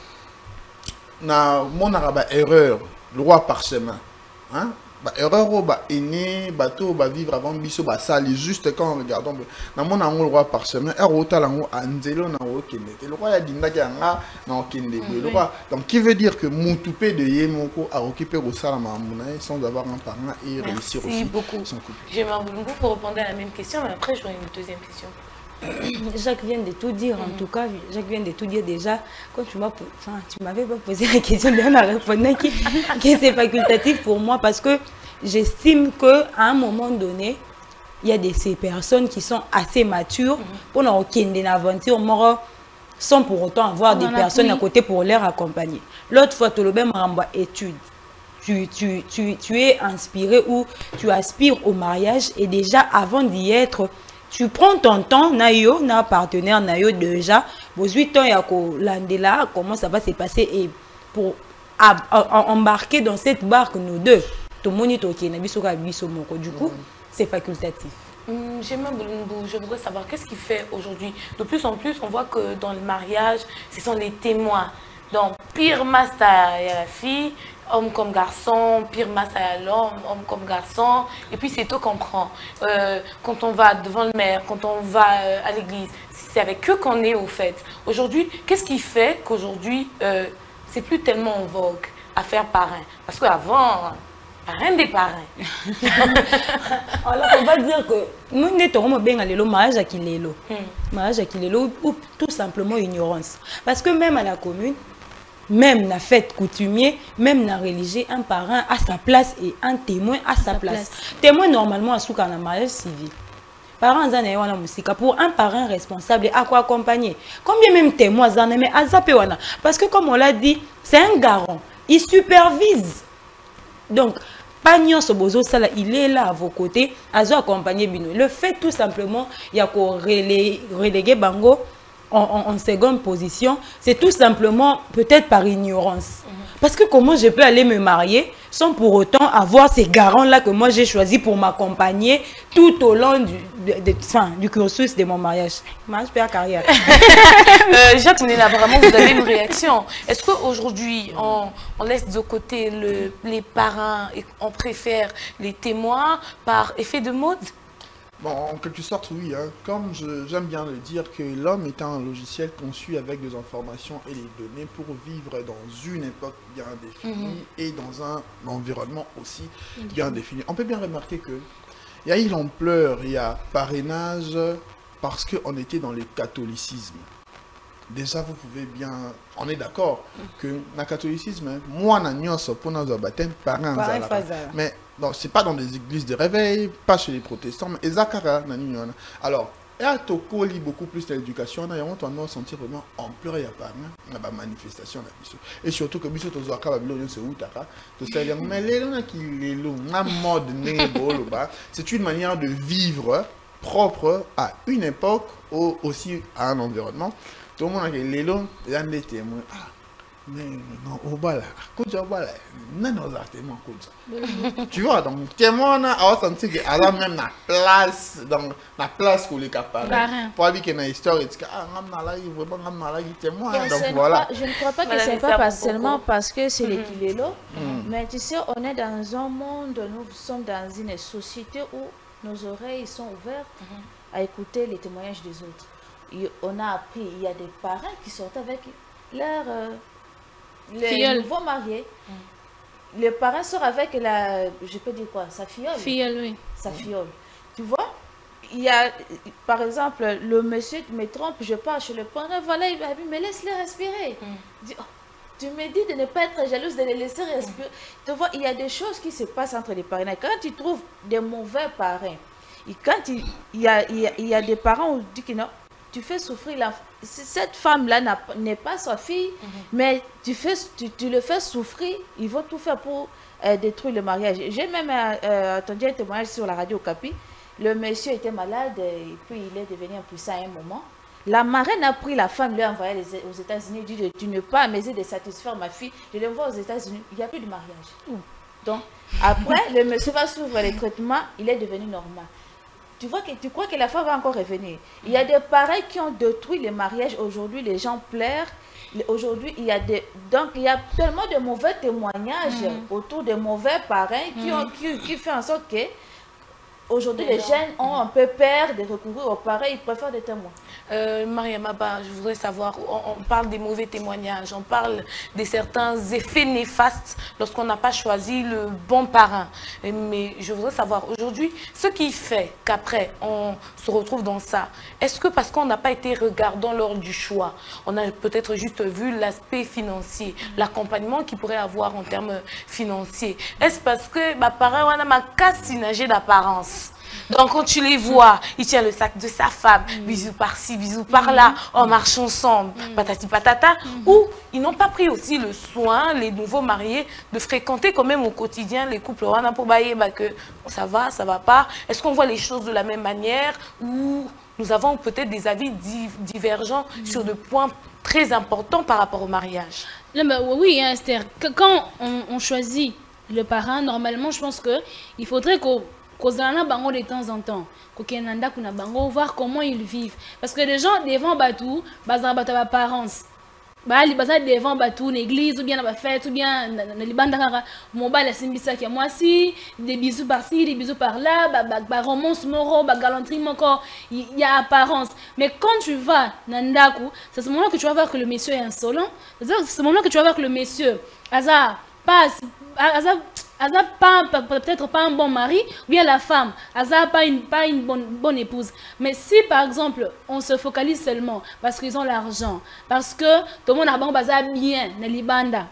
Na mon arabe erreur, le roi parchemin. Hein? Bah, erreur au bas aîné, bateau, bah vivre avant biso, bah ça allait juste quand on regarde. Dans mon amour, le roi parchemin, erreur au talent, anzelo, na o kende. Le roi a dit n'a na kende. Le roi, donc qui veut dire que mon toupé de Yemoko a occupé au salama sans avoir un parent et réussir aussi. Merci beaucoup. J'aimerais beaucoup pour répondre à la même question, mais après j'aurai une deuxième question. Jacques vient de tout dire, en tout cas, Jacques vient de tout dire déjà. Quand tu m'as, enfin, tu m'avais pas posé la question, bien m'a répondu que, que c'est facultatif pour moi parce que j'estime qu'à un moment donné, il y a des ces personnes qui sont assez matures pour n'avoir aucune aventure sans pour autant avoir des personnes à côté pour les accompagner. L'autre fois, tu as le étude. Tu, tu, tu, tu es inspiré ou tu aspires au mariage et déjà avant d'y être, tu prends ton temps, nayo, na partenaire, nayo déjà, vos huit ans, il y a comment ça va se passer et pour à, à, embarquer dans cette barque, nous deux, tout le monde est ok, du coup, c'est facultatif. Hum, je voudrais savoir qu'est-ce qui fait aujourd'hui. De plus en plus, on voit que dans le mariage, ce sont les témoins. Donc, pire master, il y a la fille, homme comme garçon, pire masse à l'homme, homme comme garçon, et puis c'est tout qu'on prend. Euh, quand on va devant le maire, quand on va euh, à l'église, c'est avec eux qu'on est au fait. Aujourd'hui, qu'est-ce qui fait qu'aujourd'hui, euh, c'est plus tellement en vogue à faire parrain? Parce qu'avant, parrain des parrains. Alors on va dire que nous n'étions bien le mariage à Kilelo. Mariage à Kilelo ou tout simplement ignorance. Parce que même à la commune, même la fête coutumier, même la religion, un parrain à sa place et un témoin à sa place. Témoin normalement à sous un mariage civil. Parents en musique pour un parrain responsable à quoi accompagner. Combien même témoins en mais à zapewana. Parce que comme on l'a dit, c'est un garant. Il supervise. Donc, Pagnon Sobozo Sala, il est là à vos côtés, à vous accompagner Bino. Le fait tout simplement, il y a qu'on reléguer Bango en, en, en seconde position, c'est tout simplement peut-être par ignorance. Mm-hmm. Parce que comment je peux aller me marier sans pour autant avoir ces garants-là que moi j'ai choisi pour m'accompagner tout au long du, de, de, enfin, du cursus de mon mariage. Mariage, père, carrière. euh, Jacques Néna, vraiment, vous avez une réaction. Est-ce qu'aujourd'hui, on, on laisse de côté le, les parrains et on préfère les témoins par effet de mode? Bon, en quelque sorte, oui. Hein. Comme j'aime bien le dire, que l'homme est un logiciel conçu avec des informations et des données pour vivre dans une époque bien définie mm-hmm. et dans un environnement aussi mm-hmm. bien défini. On peut bien remarquer que il y a eu l'ampleur, il y a parrainage, parce qu'on était dans le catholicisme. Déjà, vous pouvez bien... On est d'accord que dans le catholicisme, moi, je pour notre baptême, parrain. Mais ce n'est pas dans des églises de réveil, pas chez les protestants, mais Ezakara. Alors, Et à Toko, il y a beaucoup plus d'éducation. On a senti vraiment ampleur, il y a pas de manifestation. Et surtout que Bissot aux Ouaka, Babylone, c'est où Taka. Mais les gens qui les louent, la mode, c'est une manière de vivre propre à une époque ou aussi à un environnement. Tout le monde a les longs, il y a des témoins. Ah, mais non, au bas là, quand au bas là, non, non, témoins comme tu vois, donc témoin, on a senti qu'il y a même la place, dans la place pour les capables. Pour dire qu'il y a une histoire, et que ah, on a là, il veut pas, on a là, il témoin. Donc voilà. Je ne crois pas que c'est pas seulement parce que c'est les kilélos, mais tu sais, on est dans un monde, nous sommes dans une société où nos oreilles sont ouvertes à écouter les témoignages des autres. Et on a appris, il y a des parents qui sortent avec leur euh, les nouveaux mariés. Mm. Les parents sortent avec la, je peux dire quoi, sa fiole. Fiole, oui. Sa fiole. Tu vois, il y a, par exemple, le monsieur me trompe, je pars chez le parent, voilà, il va dire, mais laisse-les respirer. Mm. Dis, oh, tu me dis de ne pas être jalouse, de les laisser respirer. Mm. Tu vois, il y a des choses qui se passent entre les parents. Quand tu trouves des mauvais parents, et quand il, il, y a, il, y a, il y a des parents où tu dis que non, tu fais souffrir la cette femme-là n'est pas sa fille, mm-hmm. mais tu, fais, tu, tu le fais souffrir, ils vont tout faire pour euh, détruire le mariage. J'ai même euh, entendu un témoignage sur la radio Capi. Le monsieur était malade et puis il est devenu impuissant à un moment. La marraine a pris la femme, lui a envoyé aux États-Unis, il dit tu n'es pas à mesure de satisfaire ma fille, je l'envoie aux États-Unis, il n'y a plus de mariage. Mm. Donc, après, le monsieur va suivre les traitements, il est devenu normal. Tu vois que tu crois que la femme va encore revenir. Il y a des parents qui ont détruit les mariages. Aujourd'hui, les gens pleurent. Aujourd'hui, il y a des donc il y a tellement de mauvais témoignages mm. autour des mauvais parents qui mm. ont qui, qui fait en sorte que aujourd'hui les jeunes ont un peu peur de recourir aux parents. Ils préfèrent des témoins. Euh, Mariam Abba, je voudrais savoir, on, on parle des mauvais témoignages, on parle de certains effets néfastes lorsqu'on n'a pas choisi le bon parrain. Mais je voudrais savoir aujourd'hui, ce qui fait qu'après on se retrouve dans ça, est-ce que parce qu'on n'a pas été regardant lors du choix, on a peut-être juste vu l'aspect financier, l'accompagnement qu'il pourrait avoir en termes financiers? Est-ce parce que ma parent a ma casse synergie d'apparence? Donc quand tu les vois, il tient le sac de sa femme, mm. bisous par-ci, bisous par-là, mm. on marche ensemble, mm. patati patata, mm. ou ils n'ont pas pris aussi le soin, les nouveaux mariés, de fréquenter quand même au quotidien les couples. On a pour bailler bah, que ça va, ça va pas. Est-ce qu'on voit les choses de la même manière ou nous avons peut-être des avis divergents mm. sur des points très importants par rapport au mariage? Non, bah, oui, hein, Esther, quand on, on choisit le parrain, normalement, je pense qu'il faudrait qu'on Kozana bango de temps en temps, kokenanda kuna bango, voir comment ils vivent. Parce que les gens devant Batou, bazar Batou apparence. Bah les bazar devant Batou, l'église ou bien la fête ou bien na libanda kara mobile la simbisa qui moi si des bisous par-ci, des bisous par-là, bah bah bah romance moro, bah galanterie encore, il y a apparence. Mais quand tu vas nandaku, c'est ce moment que tu vas voir que le monsieur est insolent. C'est ce moment que tu vas voir que le monsieur hasard passe hasard pas peut-être pas un bon mari, ou bien la femme, hasard pas une pas une bonne bonne épouse. Mais si par exemple on se focalise seulement parce qu'ils ont l'argent, parce que tout le monde a bon bazar bien, na libanda,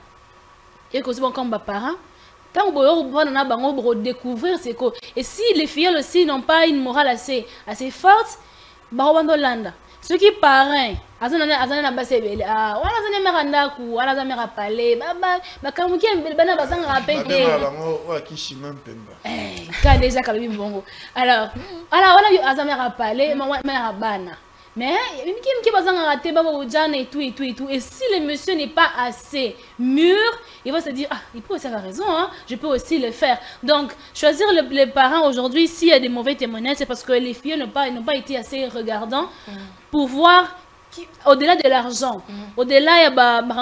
et que c'est bon comme parents, tant que vous découvrir c'est quoi. Et si les filles aussi n'ont pas une morale assez assez forte, bah ceux qui parrain, azana azana basebele ah wana azana meranda ku wana azana mera parler baba bakamuki bana bazanga rapete bango wa kishima mpemba eh ka déjà kalobi bongo alors alors wana azana mera parler mera bana mais miki miki bazanga raté baba ujana et tout et tout et tout. Et si le monsieur n'est pas assez mûr, il va se dire ah il peut aussi avoir raison, hein, je peux aussi le faire. Donc choisir le, les parents aujourd'hui, s'il y a des mauvais témoignages, c'est parce que les filles n'ont pas n'ont pas été assez regardants mm. pour voir au-delà de l'argent, mm. au-delà il y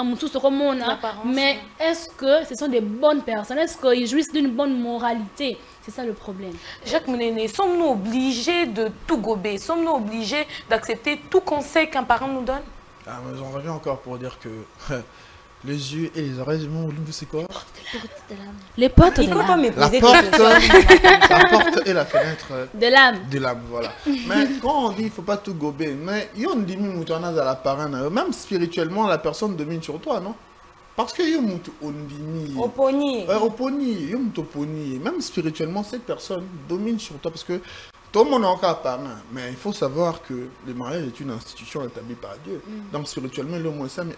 a mais est-ce que ce sont des bonnes personnes? Est-ce qu'ils jouissent d'une bonne moralité? C'est ça le problème. Jacques Mounéné, sommes-nous obligés de tout gober? Sommes-nous obligés d'accepter tout conseil qu'un parent nous donne? Ah, mais j'en reviens encore pour dire que les yeux et les oreilles du monde, c'est quoi? Les portes de l'âme. La porte, la porte et la fenêtre de l'âme. De l'âme, voilà. Mais quand on dit il ne faut pas tout gober, mais il y a une diminution à la parole, même spirituellement, la personne domine sur toi, non? Parce que yo mutu ondini oponi oponi yo mutu oponi même spirituellement cette personne domine sur toi parce que Tout le monde a encore parlé, mais il faut savoir que le mariage est une institution établie par Dieu. Mm. Donc spirituellement, le moins ça, mais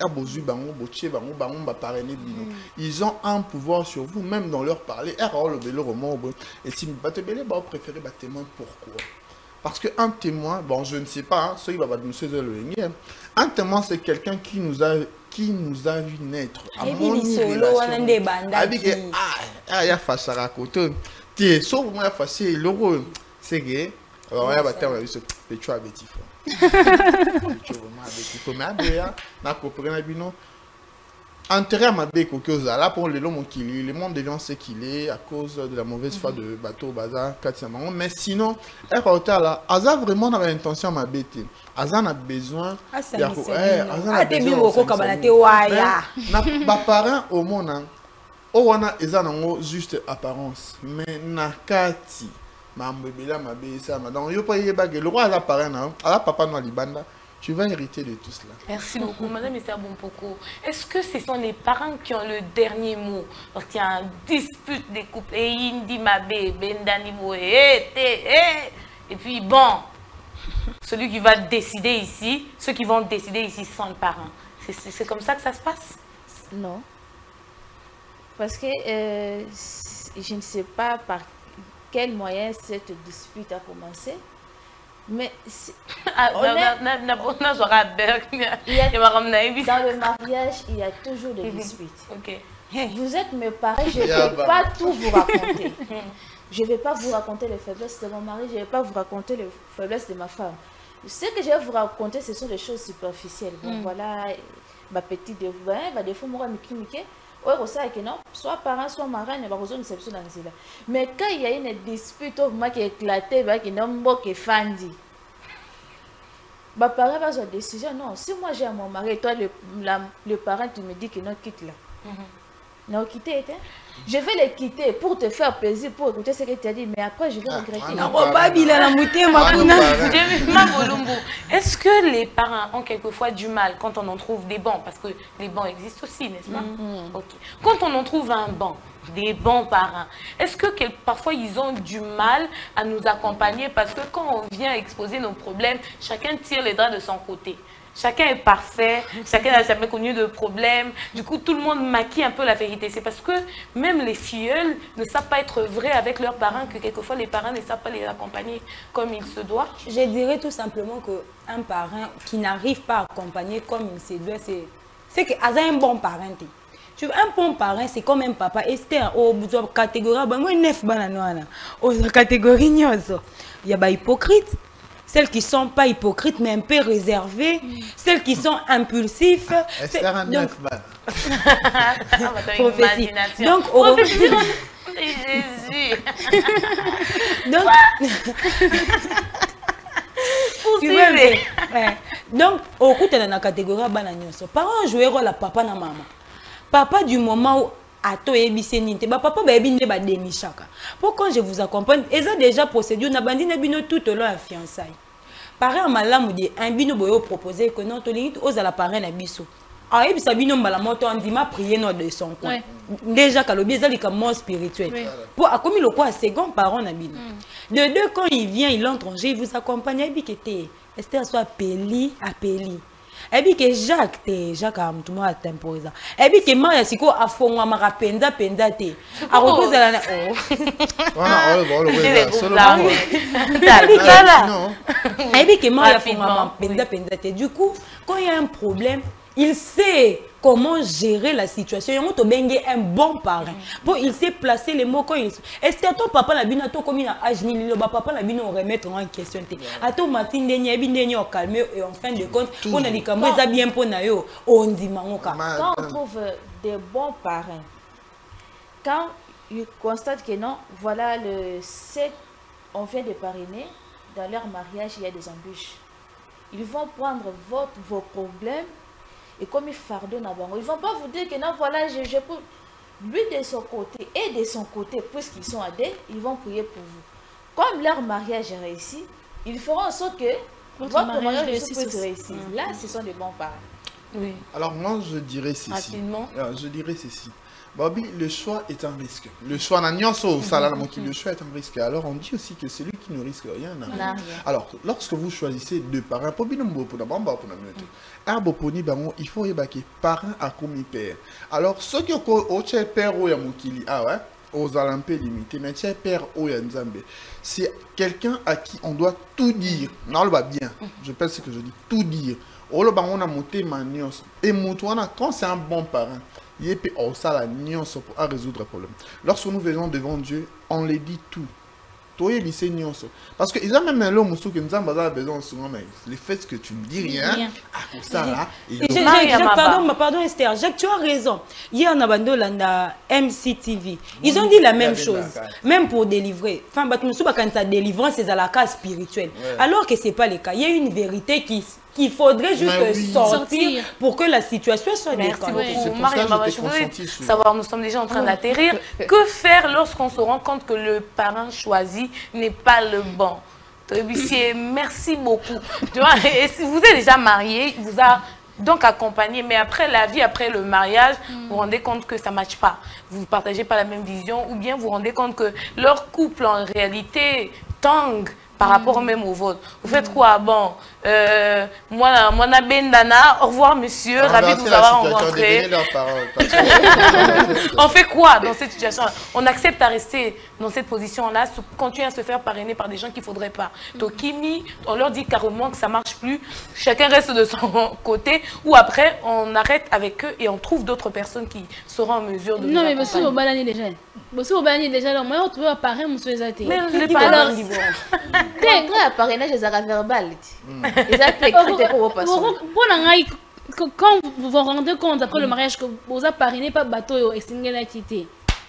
ils ont un pouvoir sur vous, même dans leur parler. Et si vous préférez témoin, pourquoi? Parce qu'un témoin, bon, je ne sais pas, hein, un témoin, c'est quelqu'un qui nous a qui nous a vu naître. À mon niveau, ah, il y a face à la côté. Tu sauf moi, facile, le rôle. C'est gay. Alors, il y a bataille, on a vu ce petit petit fond. Petit vraiment petit fond. Mais après, on a compris, on a vu non. Enterré à ma béque, là, pour le long qu'il est, le monde devient ce qu'il est à cause de la mauvaise foi de bateau, bazar, quatre cents. Mais sinon, elle a là, Aza vraiment avait l'intention à ma bête. Aza a besoin. Ah, c'est ça. Ah, t'es bien au comme la théoria. N'a parent au monde. Oh, on a juste apparence. Mais nakati. Donc, le roi a la parrain, à la papa no libanda, tu vas hériter de tout cela. Merci beaucoup, Madame Esther Bompoko. Est-ce que ce sont les parents qui ont le dernier mot? Parce qu'il y a une dispute des couples. Et Indi Mabé, Bendani Moé, et puis bon, celui qui va décider ici, ceux qui vont décider ici sont les parents. C'est comme ça que ça se passe? Non. Parce que euh, je ne sais pas par quel moyen cette dispute a commencé. Mais dans le mariage, il y a toujours des disputes. Okay. Vous êtes mes parents, je ne vais pas tout vous raconter. Je ne vais pas vous raconter les faiblesses de mon mari, je ne vais pas vous raconter les faiblesses de ma femme. Ce que je vais vous raconter, ce sont des choses superficielles. Bon, mm. Voilà, ma petite de vous, des fois, moi, je me soit parent, soit marin, mais quand il y a une dispute qui est éclatée, qui est fandi, bah parent va sur décision. Non, si moi j'ai mon mari, toi le, la, le parent, tu me dis que non, quitte là. Non, quitter, je vais les quitter pour te faire plaisir, pour écouter ce que tu as dit, mais après je vais regretter. Est-ce que les parents ont quelquefois du mal quand on en trouve des bons? Parce que les bons existent aussi, n'est-ce pas? Mm-hmm. Okay. Quand on en trouve un bon, des bons parents, est-ce que quel, parfois ils ont du mal à nous accompagner? Parce que quand on vient exposer nos problèmes, chacun tire les draps de son côté. Chacun est parfait, chacun n'a jamais connu de problème. Du coup, tout le monde maquille un peu la vérité. C'est parce que même les filleuls ne savent pas être vrais avec leurs parents que quelquefois les parents ne savent pas les accompagner comme il se doit. Je dirais tout simplement qu'un parent qui n'arrive pas à accompagner comme il se doit, c'est qu'il a un bon parent. Tu vois, un bon parent, c'est comme un papa. Esther, au bout de la catégorie, il catégorie, il y a des hypocrites. Celles qui ne sont pas hypocrites, mais un peu réservées. Mm. Celles qui sont impulsifs. Esther un neuf prophétie. Donc, au... Jésus. Donc, ouais. Donc, au coup, tu es dans la catégorie de parents jouent rôle à papa et maman. Papa, du moment où ato ebise ninte ba papa ba ebine ba demi-chaka. Pour quand je vous accompagne, et ça déjà procédure na bandine bino tout au long de fiançailles. Parent malamu de un bino boyo proposer que non tolingi aux à la parent na biso. Ah et bisa bino mbala moto andima prier no de son coin. Déjà kalobi ezali comme mort spirituel. Oui. Pour a commis le quoi second parent na bino. Mm. De deux quand il vient, il entre en jeu, il vous accompagne et bikete. Esther soit appelé appelé. Et puis que Jacques te Jacques a tout monde temporisé. Et puis que Maria siko a fongwa mara penza penza te. A repose la oh. Voilà, oh bon le solo. Et puis que Maria fongwa penza penza te. Du coup, quand il y a un problème, il sait comment gérer la situation. Il y a un bon parent. Bon, il sait placer les mots quand il... Est-ce que ton papa n'a pas comme il a agi, le papa n'a pas remettre en question. À ton matin, il y a calme et en fin de compte, on a dit que moi, ça bien pour nous. On dit quand on trouve des bons parents, quand ils constatent que non, voilà le sept, on vient de parrainer, dans leur mariage, il y a des embûches. Ils vont prendre votre, vos problèmes. Et comme il fardonne à Bango, ils ne vont pas vous dire que non, voilà, je, je peux. Lui de son côté et de son côté, puisqu'ils sont à deux, ils vont prier pour vous. Comme leur mariage est réussi, ils feront en sorte que votre, votre mariage puisse réussir. Mmh. Là, ce sont des bons parents. Oui. Alors moi, je dirais ceci. Rapidement. Je dirais ceci. Bobby, le choix est un risque. Le choix n'a rien sauf ça, le choix est un risque. Alors on dit aussi que celui qui ne risque rien n'a rien. Alors, lorsque vous choisissez deux parents, il faut évacuer parent à commis père. Alors, ceux qui ont père ou yamukili, ah ouais, aux alampe limités, mais c'est père ou yanzambe. C'est quelqu'un à qui on doit tout dire. Non, le va bien. Je pense ce que je dis, tout dire. On a monté manios. Et quand c'est un bon parent, il peut ça la nuance pour résoudre le problème. Lorsque nous venons devant Dieu, on les dit tout. Parce qu'ils ont même l'homme qui nous a besoin souvent, mais le fait que tu ne dis rien, ah, pour ça là. Jacques, pardon, pardon Esther, Jacques, tu as raison. Hier, on a dans M C T V. Ils ont dit la même chose, même pour délivrer. Enfin, quand ça délivrance, c'est à la cas spirituelle. Alors que ce n'est pas le cas. Il y a une vérité qui. qu'il faudrait juste oui. sortir, sortir pour que la situation soit décalée. Merci beaucoup. Maria, je voudrais savoir, nous sommes déjà en train d'atterrir. Que faire lorsqu'on se rend compte que le parent choisi n'est pas le bon? Merci beaucoup. Tu vois, et si vous êtes déjà marié, il vous a donc accompagné, mais après la vie, après le mariage, mm. vous vous rendez compte que ça ne matche pas. Vous ne partagez pas la même vision, ou bien vous vous rendez compte que leur couple en réalité tangue par mm. rapport même au vôtre. Vous faites mm. quoi? Bon, euh, moi, moi, Bendana, au revoir monsieur, on ravi de vous avoir rencontré. On fait quoi dans cette situation? On accepte à rester dans cette position-là, continuer à se faire parrainer par des gens qu'il ne faudrait pas. Mm. Tokimi, on leur dit carrément que ça ne marche plus, chacun reste de son côté, ou après, on arrête avec eux et on trouve d'autres personnes qui seront en mesure de non, mais monsieur Obalani déjà. Monsieur Obalani déjà, moi, on peut apparaître, monsieur Zati. Mais je ne l'ai pas alors. C'est vrai, parrainage des arrêts verbales. Quand vous vous rendez compte après le mariage que vous avez parrainé par bateau et single activité.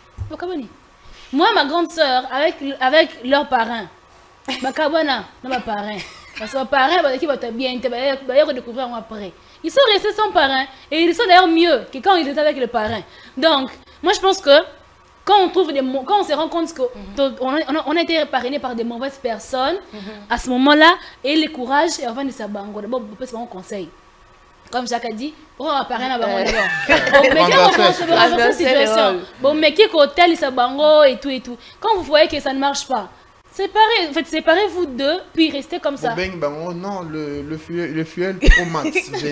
Moi, ma grande soeur, avec, avec leurs parents, ma cabana, non, ma parrain. Parce que mes parents, qui vont bien, ils vont redécouvrir après. Ils sont restés sans parrain et ils sont d'ailleurs mieux que quand ils étaient avec le parrain. Donc, moi, je pense que quand on trouve des quand on se rend compte qu'on mm-hmm. a, on a été parrainé par des mauvaises personnes, mm-hmm. à ce moment-là, et le courage et avant de s'abango, d'abord, on peut se faire un conseil. Comme Jacques a dit, on va parrainer à Bango d'abord. Mais quand on pense à cette situation, bon, mais qui est hôtel, il s'abango et tout et tout. Quand vous voyez que ça ne marche pas, séparez, en fait, séparez-vous deux, puis restez comme ça. Ben, ben, oh non, le, le fuel, le fuel pro max.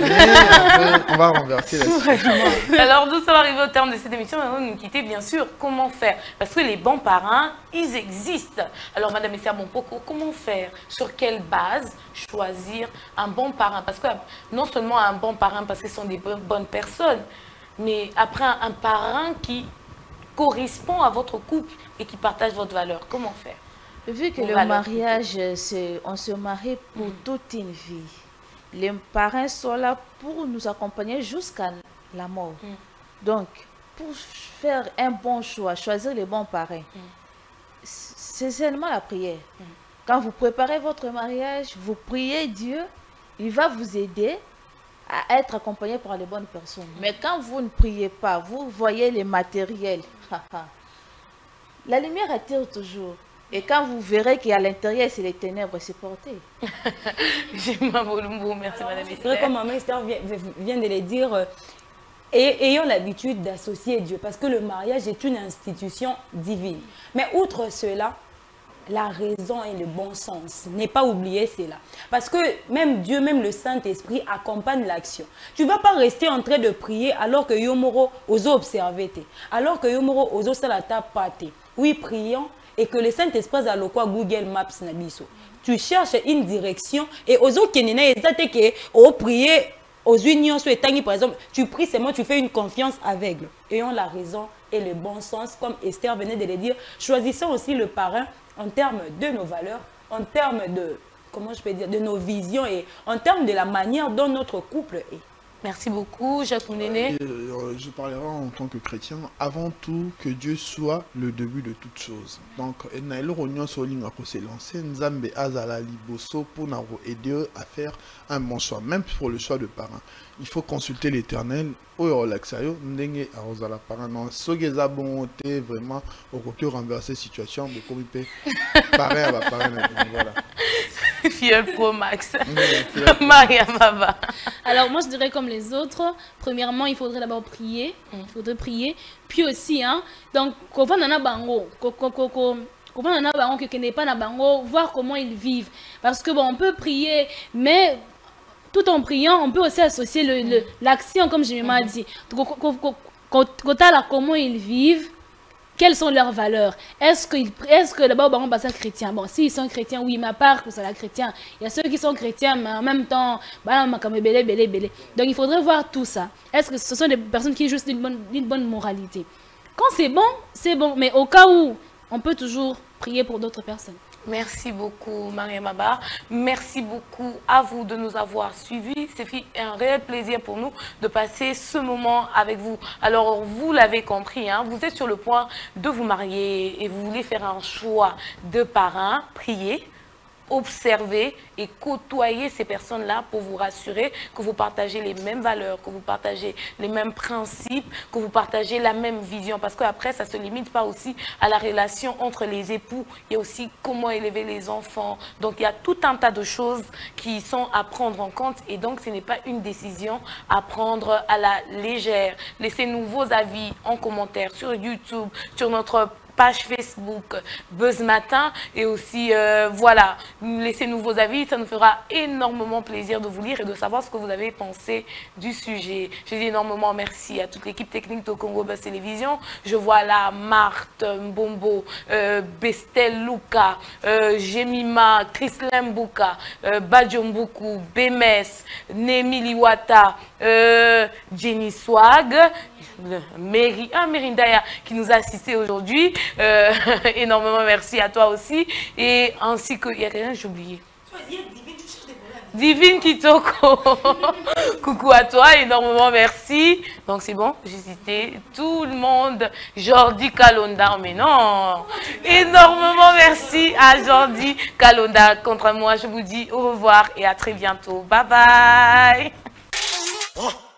On va renverser la situation. Alors, nous sommes arrivés au terme de cette émission. On va nous quitter, bien sûr. Comment faire? Parce que les bons parrains, ils existent. Alors, Madame Esther Bompoko, comment faire? Sur quelle base choisir un bon parrain? Parce que non seulement un bon parrain, parce que ce sont des bonnes personnes, mais après un, un parrain qui correspond à votre couple et qui partage votre valeur. Comment faire? Vu que le mariage, on se marie pour mm. toute une vie. Les parents sont là pour nous accompagner jusqu'à la mort. Mm. Donc, pour faire un bon choix, choisir les bons parents, mm. c'est seulement la prière. Mm. Quand vous préparez votre mariage, vous priez Dieu, il va vous aider à être accompagné par les bonnes personnes. Mm. Mais quand vous ne priez pas, vous voyez les matériels. La lumière attire toujours. Et quand vous verrez qu'à l'intérieur, c'est les ténèbres, c'est porté. Merci Madame Esther. Comme Maman Esther vient, vient de le dire, euh, et, ayons l'habitude d'associer Dieu, parce que le mariage est une institution divine. Mais outre cela, la raison et le bon sens, n'est pas oublier cela. Parce que même Dieu, même le Saint-Esprit accompagne l'action. Tu ne vas pas rester en train de prier alors que Yomoro oso observé, alors que Yomoro oso salata pate. Oui, prions. Et que le Saint-Esprit a le quoi Google Maps nabiso. Tu cherches une direction et aux autres qui n'est pas que au prier aux unions sur les par exemple, tu pries seulement, tu fais une confiance aveugle. Ayons la raison et le bon sens, comme Esther venait de le dire. Choisissons aussi le parrain en termes de nos valeurs, en termes de, comment je peux dire, de nos visions et en termes de la manière dont notre couple est. Merci beaucoup, Jacques Mounene. Euh, je parlerai en tant que chrétien, avant tout que Dieu soit le début de toutes choses. Donc, Nzambe azala liboso pour nous aider à faire un bon choix, même pour le choix de parents. il faut consulter l'Éternel. Oyo relaxayo ndenge arozala parano sogeza bonté vraiment au côté renverser situation beaucoup peu pareil à pareil voilà. Fiel Pro Max. Maria Baba. Alors moi je dirais comme les autres, premièrement il faudrait d'abord prier, il faudrait prier, puis aussi hein donc qu'on va nana bango, qu'on va nana bango que n'est pas na bango, voir comment ils vivent parce que bon on peut prier mais tout en priant, on peut aussi associer l'action, comme je m'ai dit. Comment ils vivent, quelles sont leurs valeurs. Est-ce que, est que d'abord, on passe à chrétien? Bon, s'ils sont chrétiens, oui, ma part, c'est la chrétien. Il y a ceux qui sont chrétiens, mais en même temps, donc il faudrait voir tout ça. Est-ce que ce sont des personnes qui ont juste une bonne, une bonne moralité? Quand c'est bon, c'est bon. Mais au cas où, on peut toujours prier pour d'autres personnes. Merci beaucoup, Maria Baba. Merci beaucoup à vous de nous avoir suivis. C'est un réel plaisir pour nous de passer ce moment avec vous. Alors, vous l'avez compris, hein, vous êtes sur le point de vous marier et vous voulez faire un choix de parrain. Priez, observer et côtoyer ces personnes-là pour vous rassurer que vous partagez les mêmes valeurs, que vous partagez les mêmes principes, que vous partagez la même vision. Parce qu'après, ça ne se limite pas aussi à la relation entre les époux. Il y a aussi comment élever les enfants. Donc, il y a tout un tas de choses qui sont à prendre en compte. Et donc, ce n'est pas une décision à prendre à la légère. Laissez-nous vos avis en commentaire sur YouTube, sur notre page Facebook Buzz Matin et aussi euh, voilà, laissez-nous vos avis, ça nous fera énormément plaisir de vous lire et de savoir ce que vous avez pensé du sujet. Je dis énormément merci à toute l'équipe technique de Congo Buzz Télévision. Je vois là Marthe Mbombo, euh, Bestel Luka, euh, Jemima, Chrislem Mbouka, euh, Badjombuku, Bemes, Nemi Liwata, euh, Jenny Swag, Mary, ah, Merindaya qui nous a assisté aujourd'hui. Euh, énormément merci à toi aussi. Et ainsi que, il y a rien, j'ai oublié. Divine Kitoko. Coucou à toi, énormément merci. Donc c'est bon, j'ai cité tout le monde. Jordi Kalonda, mais non. Énormément merci à Jordi Kalonda. Contre moi, je vous dis au revoir et à très bientôt. Bye bye.